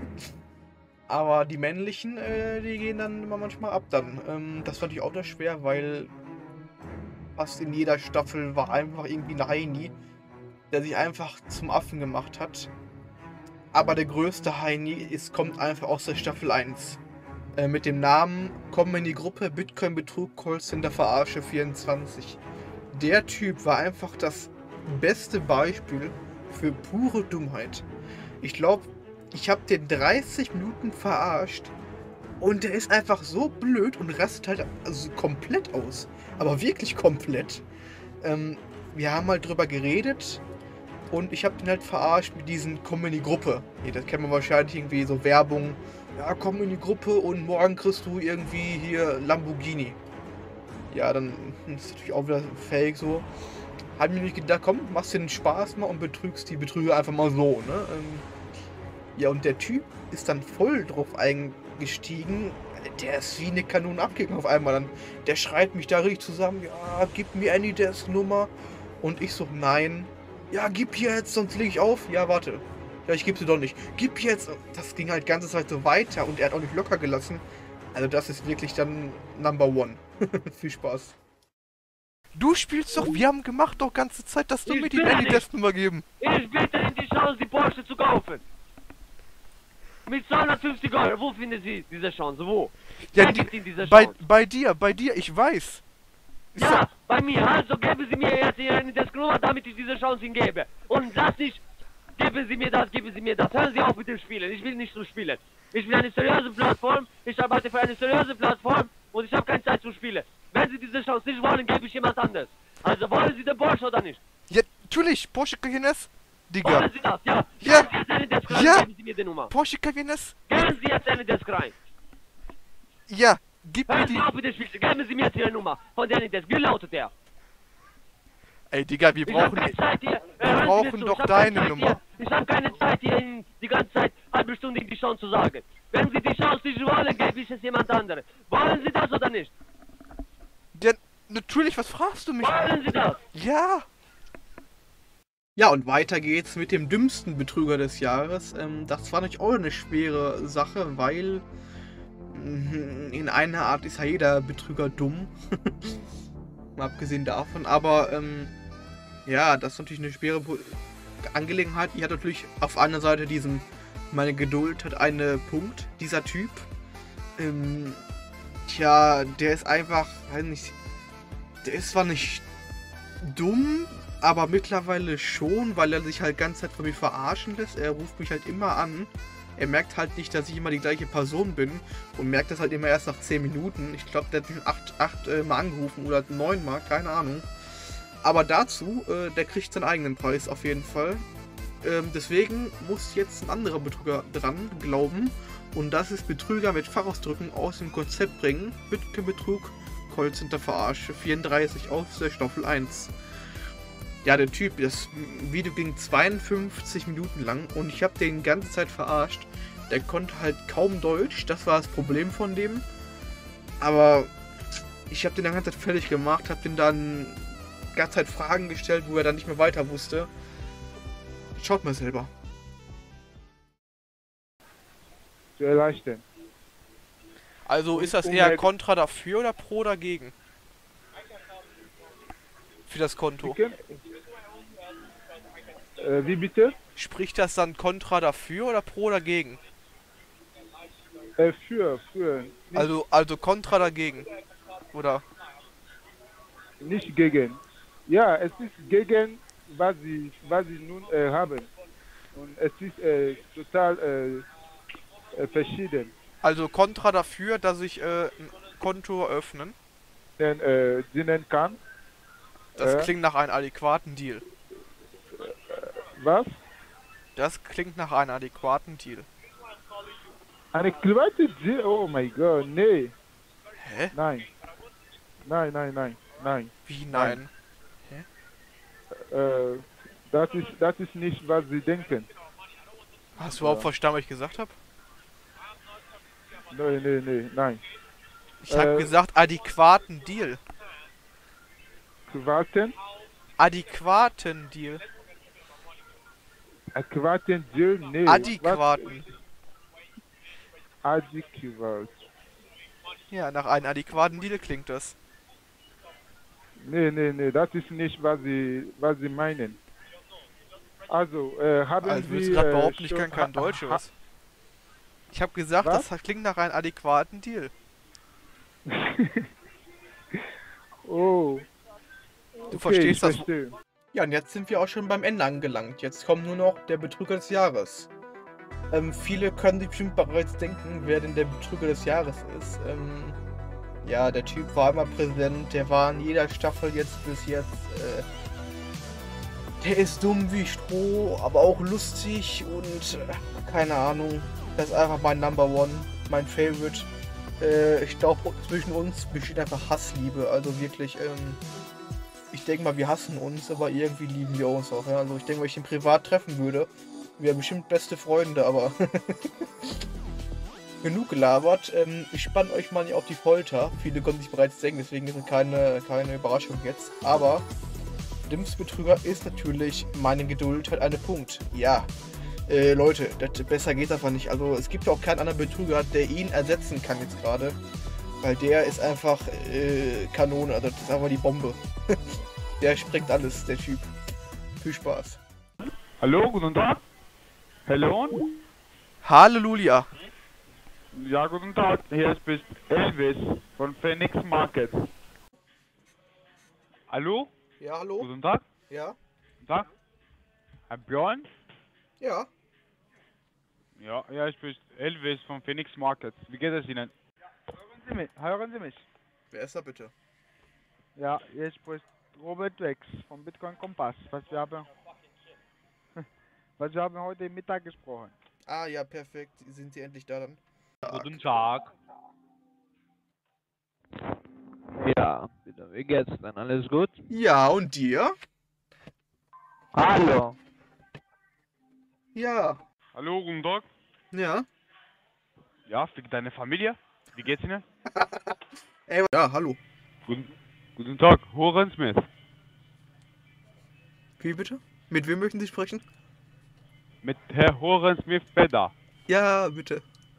Aber die männlichen, äh, die gehen dann immer manchmal ab dann. Ähm, das fand ich auch wieder schwer, weil fast in jeder Staffel war einfach irgendwie ein Heini, der sich einfach zum Affen gemacht hat. Aber der größte Heini ist, kommt einfach aus der Staffel eins. Äh, mit dem Namen, kommen in die Gruppe Bitcoin Betrug Callcenter Verarsche vierundzwanzig. Der Typ war einfach das beste Beispiel für pure Dummheit. Ich glaube, ich habe den dreißig Minuten verarscht und der ist einfach so blöd und rastet halt also komplett aus. Aber wirklich komplett. Ähm, wir haben halt drüber geredet und ich habe den halt verarscht mit diesen komm in die Gruppe. Nee, das kennt man wahrscheinlich irgendwie so Werbung. Ja, komm in die Gruppe und morgen kriegst du irgendwie hier Lamborghini. Ja, dann ist natürlich auch wieder fake so. Hab mir nicht gedacht, komm, machst dir den Spaß mal und betrügst die Betrüger einfach mal so, ne? Ähm, ja, und der Typ ist dann voll drauf eingestiegen. Der ist wie eine Kanone abgegangen auf einmal. Dann, der schreit mich da richtig zusammen. Ja, gib mir Anydesk-Nummer. Und ich so, nein. Ja, gib jetzt, sonst lege ich auf. Ja, warte. Ja, ich gebe sie doch nicht. Gib jetzt. Das ging halt die ganze Zeit so weiter und er hat auch nicht locker gelassen. Also das ist wirklich dann Number One. Viel Spaß. Du spielst doch, wir haben gemacht doch ganze Zeit, dass du Ich mir die will Anydesk-Nummer geben. Ich bitte Ihnen die Chance, die Porsche zu kaufen. Mit zweihundertfünfzig Euro. Wo finden Sie diese Chance? Wo? Ja, Wer die, gibt Ihnen diese bei, Chance? bei dir, bei dir, ich weiß. Ja, bei mir. Also geben Sie mir jetzt Ihre Anydesk-Nummer, damit ich diese Chance Ihnen gebe. Und das nicht. Geben Sie mir das, geben Sie mir das. Hören Sie auf mit dem Spielen. Ich will nicht so spielen. Ich will eine seriöse Plattform. Ich arbeite für eine seriöse Plattform und ich habe keine Zeit zu spielen. Wenn Sie diese Chance nicht wollen, gebe ich jemand anderes. Also wollen Sie den Porsche oder nicht? Ja, natürlich, Porsche Cayenne S. Digga. Wollen Sie das? Ja. Ja. Geben Sie jetzt Anydesk rein, Ja. geben Sie mir die Nummer. Porsche Cayenne S. Geben Sie jetzt Anydesk rein. Ja, gib mir Hören Sie die... auf mit dem Spiel. Geben Sie mir jetzt Ihre Nummer von der Anydesk. Wie lautet der? Ey, Digga, wir Ich hab brauchen... keine Zeit hier. Wir Hören Sie mir brauchen zu. doch Ich hab keine deine Zeit Nummer. Hier. Ich habe keine Zeit hier Ihnen die ganze Zeit halbe Stunde die Chance zu sagen. Wenn Sie die Chance nicht wollen, gebe ich es jemand anderem. Wollen Sie das oder nicht? Ja, natürlich, was fragst du mich? Wollen Sie das? Ja. Ja, und weiter geht's mit dem dümmsten Betrüger des Jahres. Ähm, das war natürlich auch eine schwere Sache, weil mm, in einer Art ist ja jeder Betrüger dumm. Mal abgesehen davon. Aber ähm, ja, das ist natürlich eine schwere Bo- Angelegenheit. Ich hatte natürlich auf einer Seite diesen, meine Geduld hat einen Punkt, dieser Typ. Ähm, tja, der ist einfach, weiß nicht, der ist zwar nicht dumm, aber mittlerweile schon, weil er sich halt ganze Zeit von mir verarschen lässt. Er ruft mich halt immer an. Er merkt halt nicht, dass ich immer die gleiche Person bin und merkt das halt immer erst nach zehn Minuten. Ich glaube, der hat mich schon acht, acht äh, Mal angerufen oder neun Mal, keine Ahnung. Aber dazu, äh, der kriegt seinen eigenen Preis auf jeden Fall. Ähm, deswegen muss jetzt ein anderer Betrüger dran glauben. Und das ist Betrüger mit Fachausdrücken aus dem Konzept bringen. Bitcoin Betrug, Callcenter Verarsche vierunddreißig aus der Staffel eins. Ja, der Typ, das Video ging zweiundfünfzig Minuten lang und ich habe den die ganze Zeit verarscht. Der konnte halt kaum Deutsch, das war das Problem von dem. Aber ich habe den die ganze Zeit fertig gemacht, habe den dann die ganze Zeit Fragen gestellt, wo er dann nicht mehr weiter wusste. Schaut mal selber. Zu erleichtern. Also ist das Um- eher um- Kontra dafür oder Pro dagegen? Für das Konto. Äh, wie bitte? Spricht das dann Kontra dafür oder Pro dagegen? Äh, für, für. Nicht, Also, also Kontra dagegen. Oder? nicht gegen. Ja, es ist gegen, was sie, was sie nun äh, haben. Und es ist äh, total äh, äh, verschieden. Also Kontra dafür, dass ich äh, ein Konto eröffnen. Den, äh, dienen kann. Das Äh? klingt nach einem adäquaten Deal. Was? Das klingt nach einem adäquaten Deal. Eine private Deal? Oh mein Gott, nee. Hä? Nein. Nein, nein, nein, nein. Wie nein? Äh, das ist, das ist nicht, was sie denken. Hast du überhaupt verstanden, was ich gesagt habe? Nein, nein, nein, nein. Ich habe Äh, gesagt adäquaten Deal. Privaten? Adäquaten Deal. Adäquaten Deal? Nee. Adäquaten. Was? Adäquat. Ja, nach einem adäquaten Deal klingt das. Nee, nee, nee, das ist nicht, was sie, was sie meinen. Also, äh, haben Also Sie... willst du gerade äh, behaupten, ich schon- kann kein ha- Deutsch, ha- oder was? Ich habe gesagt, Was? das klingt nach einem adäquaten Deal. Oh. Du Okay, verstehst ich das? verstehe. Ja, und jetzt sind wir auch schon beim Ende angelangt. Jetzt kommt nur noch der Betrüger des Jahres. Ähm, viele können sich bestimmt bereits denken, wer denn der Betrüger des Jahres ist. Ähm, ja, der Typ war immer Präsident, der war in jeder Staffel jetzt bis jetzt. Äh, der ist dumm wie Stroh, aber auch lustig und äh, keine Ahnung. Das ist einfach mein Number One, mein Favorite. Äh, ich glaube, zwischen uns besteht einfach Hassliebe. Also wirklich, ähm, ich denke mal, wir hassen uns, aber irgendwie lieben wir uns auch. Ja? Also ich denke, wenn ich ihn privat treffen würde, wären bestimmt beste Freunde, aber genug gelabert. Ähm, ich spanne euch mal nicht auf die Folter. Viele konnten sich bereits denken, deswegen ist es keine, keine Überraschung jetzt. Aber Dims Betrüger ist natürlich, meine Geduld hat einen Punkt. Ja, äh, Leute, das, besser geht einfach nicht. Also es gibt auch keinen anderen Betrüger, der ihn ersetzen kann jetzt gerade. Weil der ist einfach äh, Kanone, also das ist einfach die Bombe. Der sprengt alles, der Typ. Viel Spaß. Hallo, guten Tag. Hallo? Halleluja. Ja, guten Tag. Hier ist Elvis von Phoenix Market. Hallo? Ja, hallo? Guten Tag. Ja? Guten Tag. Herr Björn? Ja. Ja, ja, ich bin Elvis von Phoenix Market. Wie geht es Ihnen? Hören Sie mich? Hören Sie mich? Wer ist da bitte? Ja, hier spricht Robert Wex von Bitcoin Kompass. Was wir haben, was wir haben heute Mittag gesprochen. Ah ja, perfekt. Sind Sie endlich da dann? Guten Tag. Ja, bitte, wie geht's denn? Alles gut? Ja, und dir? Hallo. Ja. Hallo, guten Tag. Ja? Ja, für deine Familie? Wie geht's Ihnen? Ey, ja, hallo. Guten, guten Tag, Horan Smith. Wie bitte? Mit wem möchten Sie sprechen? Mit Herr Horan Smith Feder. Ja, bitte.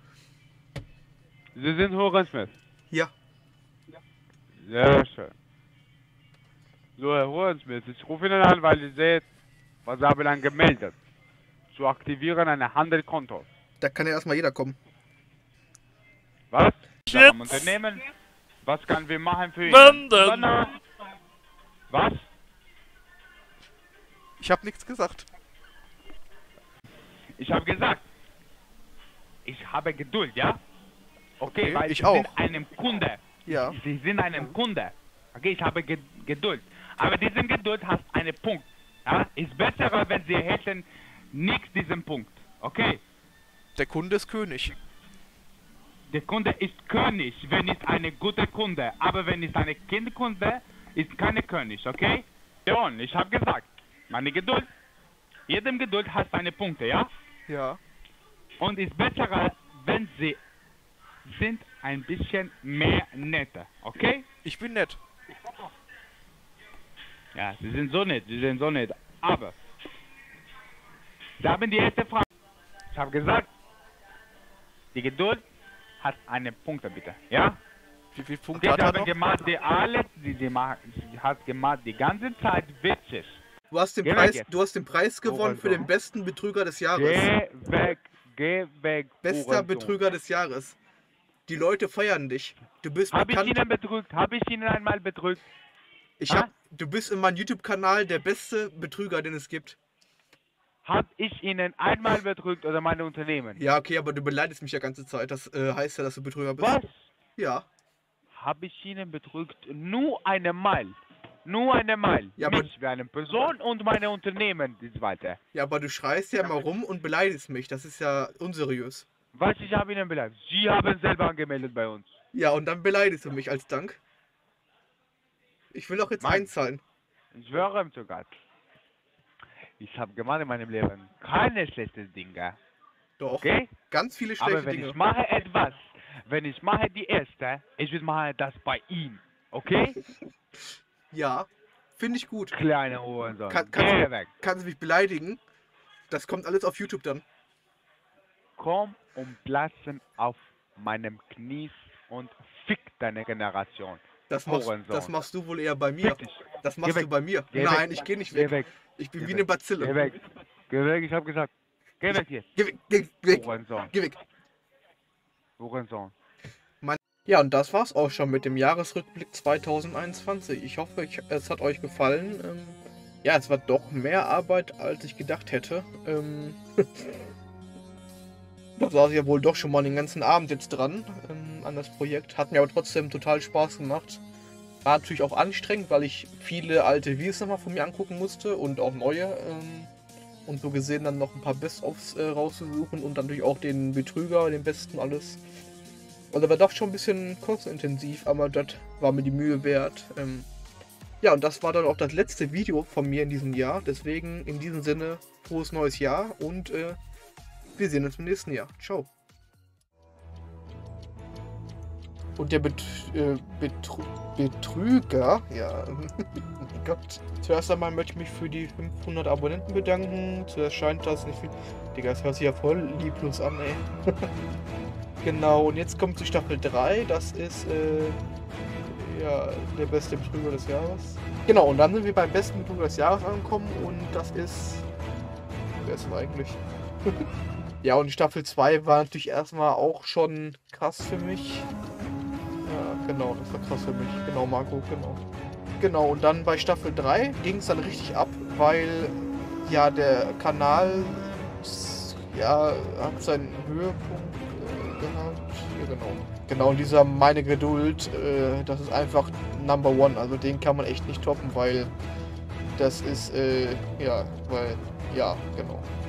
Sie sind Horan Smith? Ja. Sehr schön. So, Herr Horan Smith, ich rufe Ihnen an, weil ich sehe, was Sie haben angemeldet. Zu aktivieren ein Handelskonto. Da kann ja erstmal jeder kommen. Was? Shit. Am Unternehmen? Was können wir machen für ihn? Wann denn? Banner? Was? Ich habe nichts gesagt. Ich habe gesagt, ich habe Geduld, ja? Okay, Okay, weil ich Sie auch. sind einem Kunde. Ja. Sie sind einem Kunde. Okay, ich habe Ge Geduld. Aber diese Geduld hat einen Punkt. Ja? Ist besser, wenn Sie hätten nicht diesen Punkt. Okay? Der Kunde ist König. Der Kunde ist König, wenn ist eine gute Kunde. Aber wenn ist eine Kindkunde, ist keine König, okay? Leon, ich habe gesagt, meine Geduld, jedem Geduld hat seine Punkte, ja? Ja. Und ist besser, wenn sie sind ein bisschen mehr netter, okay? Ich bin nett. Ja, sie sind so nett, sie sind so nett. Aber, sie haben die erste Frage. Ich habe gesagt, die Geduld hat einen Punkt, bitte, ja? Wie viele Punkte Sie hat er haben noch? gemacht, die alles, die, die, ma- sie hat gemacht die ganze Zeit Witze. Du hast den Geh Preis, weg jetzt. du hast den Preis gewonnen für Hurensohn. den besten Betrüger des Jahres. Geh weg, geh weg. Bester Hurensohn. Betrüger des Jahres. Die Leute feiern dich. Du bist Habe ich bekannt. Ihnen betrügt? Habe ich Ihnen einmal betrügt? Ich Ha? hab, du bist in meinem YouTube-Kanal der beste Betrüger, den es gibt. Habe ich Ihnen einmal betrügt oder meine Unternehmen? Ja, okay, aber du beleidigst mich ja ganze Zeit. Das äh, heißt ja, dass du Betrüger bist. Was? Ja. Habe ich Ihnen betrügt? Nur einmal. Nur einmal. Ja, aber- Mich wie eine Person und meine Unternehmen, die zweite. Ja, aber du schreist ja immer rum und beleidigst mich. Das ist ja unseriös. Was, ich habe Ihnen beleidigt? Sie haben selber angemeldet bei uns. Ja, und dann beleidigst du mich als Dank. Ich will doch jetzt Mann. einzahlen. Ich schwöre ihm sogar. Ich habe gemacht in meinem Leben keine schlechten Dinge. Doch. Okay? Ganz viele schlechte Aber wenn Dinge. ich mache etwas, wenn ich mache die erste, ich will machen das bei ihm. Okay? Ja, finde ich gut. Kleine Hurensohn. Kann, Geh kannst, weg. du, kannst du mich beleidigen? Das kommt alles auf YouTube dann. Komm und platzen auf meinem Knie und fick deine Generation. Das machst, Hurensohn. das machst du wohl eher bei mir. Fick dich. Das machst Geh du weg. bei mir. Geh Nein, weg. ich gehe nicht Geh weg. weg. Ich bin Geh wie weg. eine Bazille. Geh weg. Geh weg, ich hab gesagt. Geh weg hier. Geh weg, geh, geh weg. Hurensohn. Geh weg. Hurensohn. Mein ja, und das war's auch schon mit dem Jahresrückblick zweitausendeinundzwanzig. Ich hoffe, ich, es hat euch gefallen. Ähm, ja, es war doch mehr Arbeit, als ich gedacht hätte. Ähm, da saß ich ja wohl doch schon mal den ganzen Abend jetzt dran ähm, an das Projekt. Hat mir aber trotzdem total Spaß gemacht. War natürlich auch anstrengend, weil ich viele alte Videos nochmal von mir angucken musste und auch neue. Ähm, und so gesehen dann noch ein paar Best-ofs äh, rauszusuchen und dann natürlich auch den Betrüger, den besten alles. Also war doch schon ein bisschen kostenintensiv, aber das war mir die Mühe wert. Ähm, ja, und das war dann auch das letzte Video von mir in diesem Jahr. Deswegen in diesem Sinne, frohes neues Jahr und äh, wir sehen uns im nächsten Jahr. Ciao. Und der Bet äh, Betru Betrüger, ja, oh Gott. Zuerst einmal möchte ich mich für die fünfhundert Abonnenten bedanken. Zuerst scheint das nicht viel. Digga, das hört sich ja voll lieblos an, ey. Genau, und jetzt kommt die Staffel drei. Das ist, äh, ja, der beste Betrüger des Jahres. Genau, und dann sind wir beim besten Betrüger des Jahres angekommen und das ist. Wer ist denn eigentlich? Ja, und Staffel zwei war natürlich erstmal auch schon krass für mich. Ja, genau, das war krass für mich. Genau, Marco, genau. Genau, und dann bei Staffel drei ging es dann richtig ab, weil ja der Kanal ja hat seinen Höhepunkt äh, gehabt. Ja, genau. Genau, und dieser Meine Geduld, äh, das ist einfach Number One. Also den kann man echt nicht toppen, weil das ist, äh, ja, weil, ja, genau.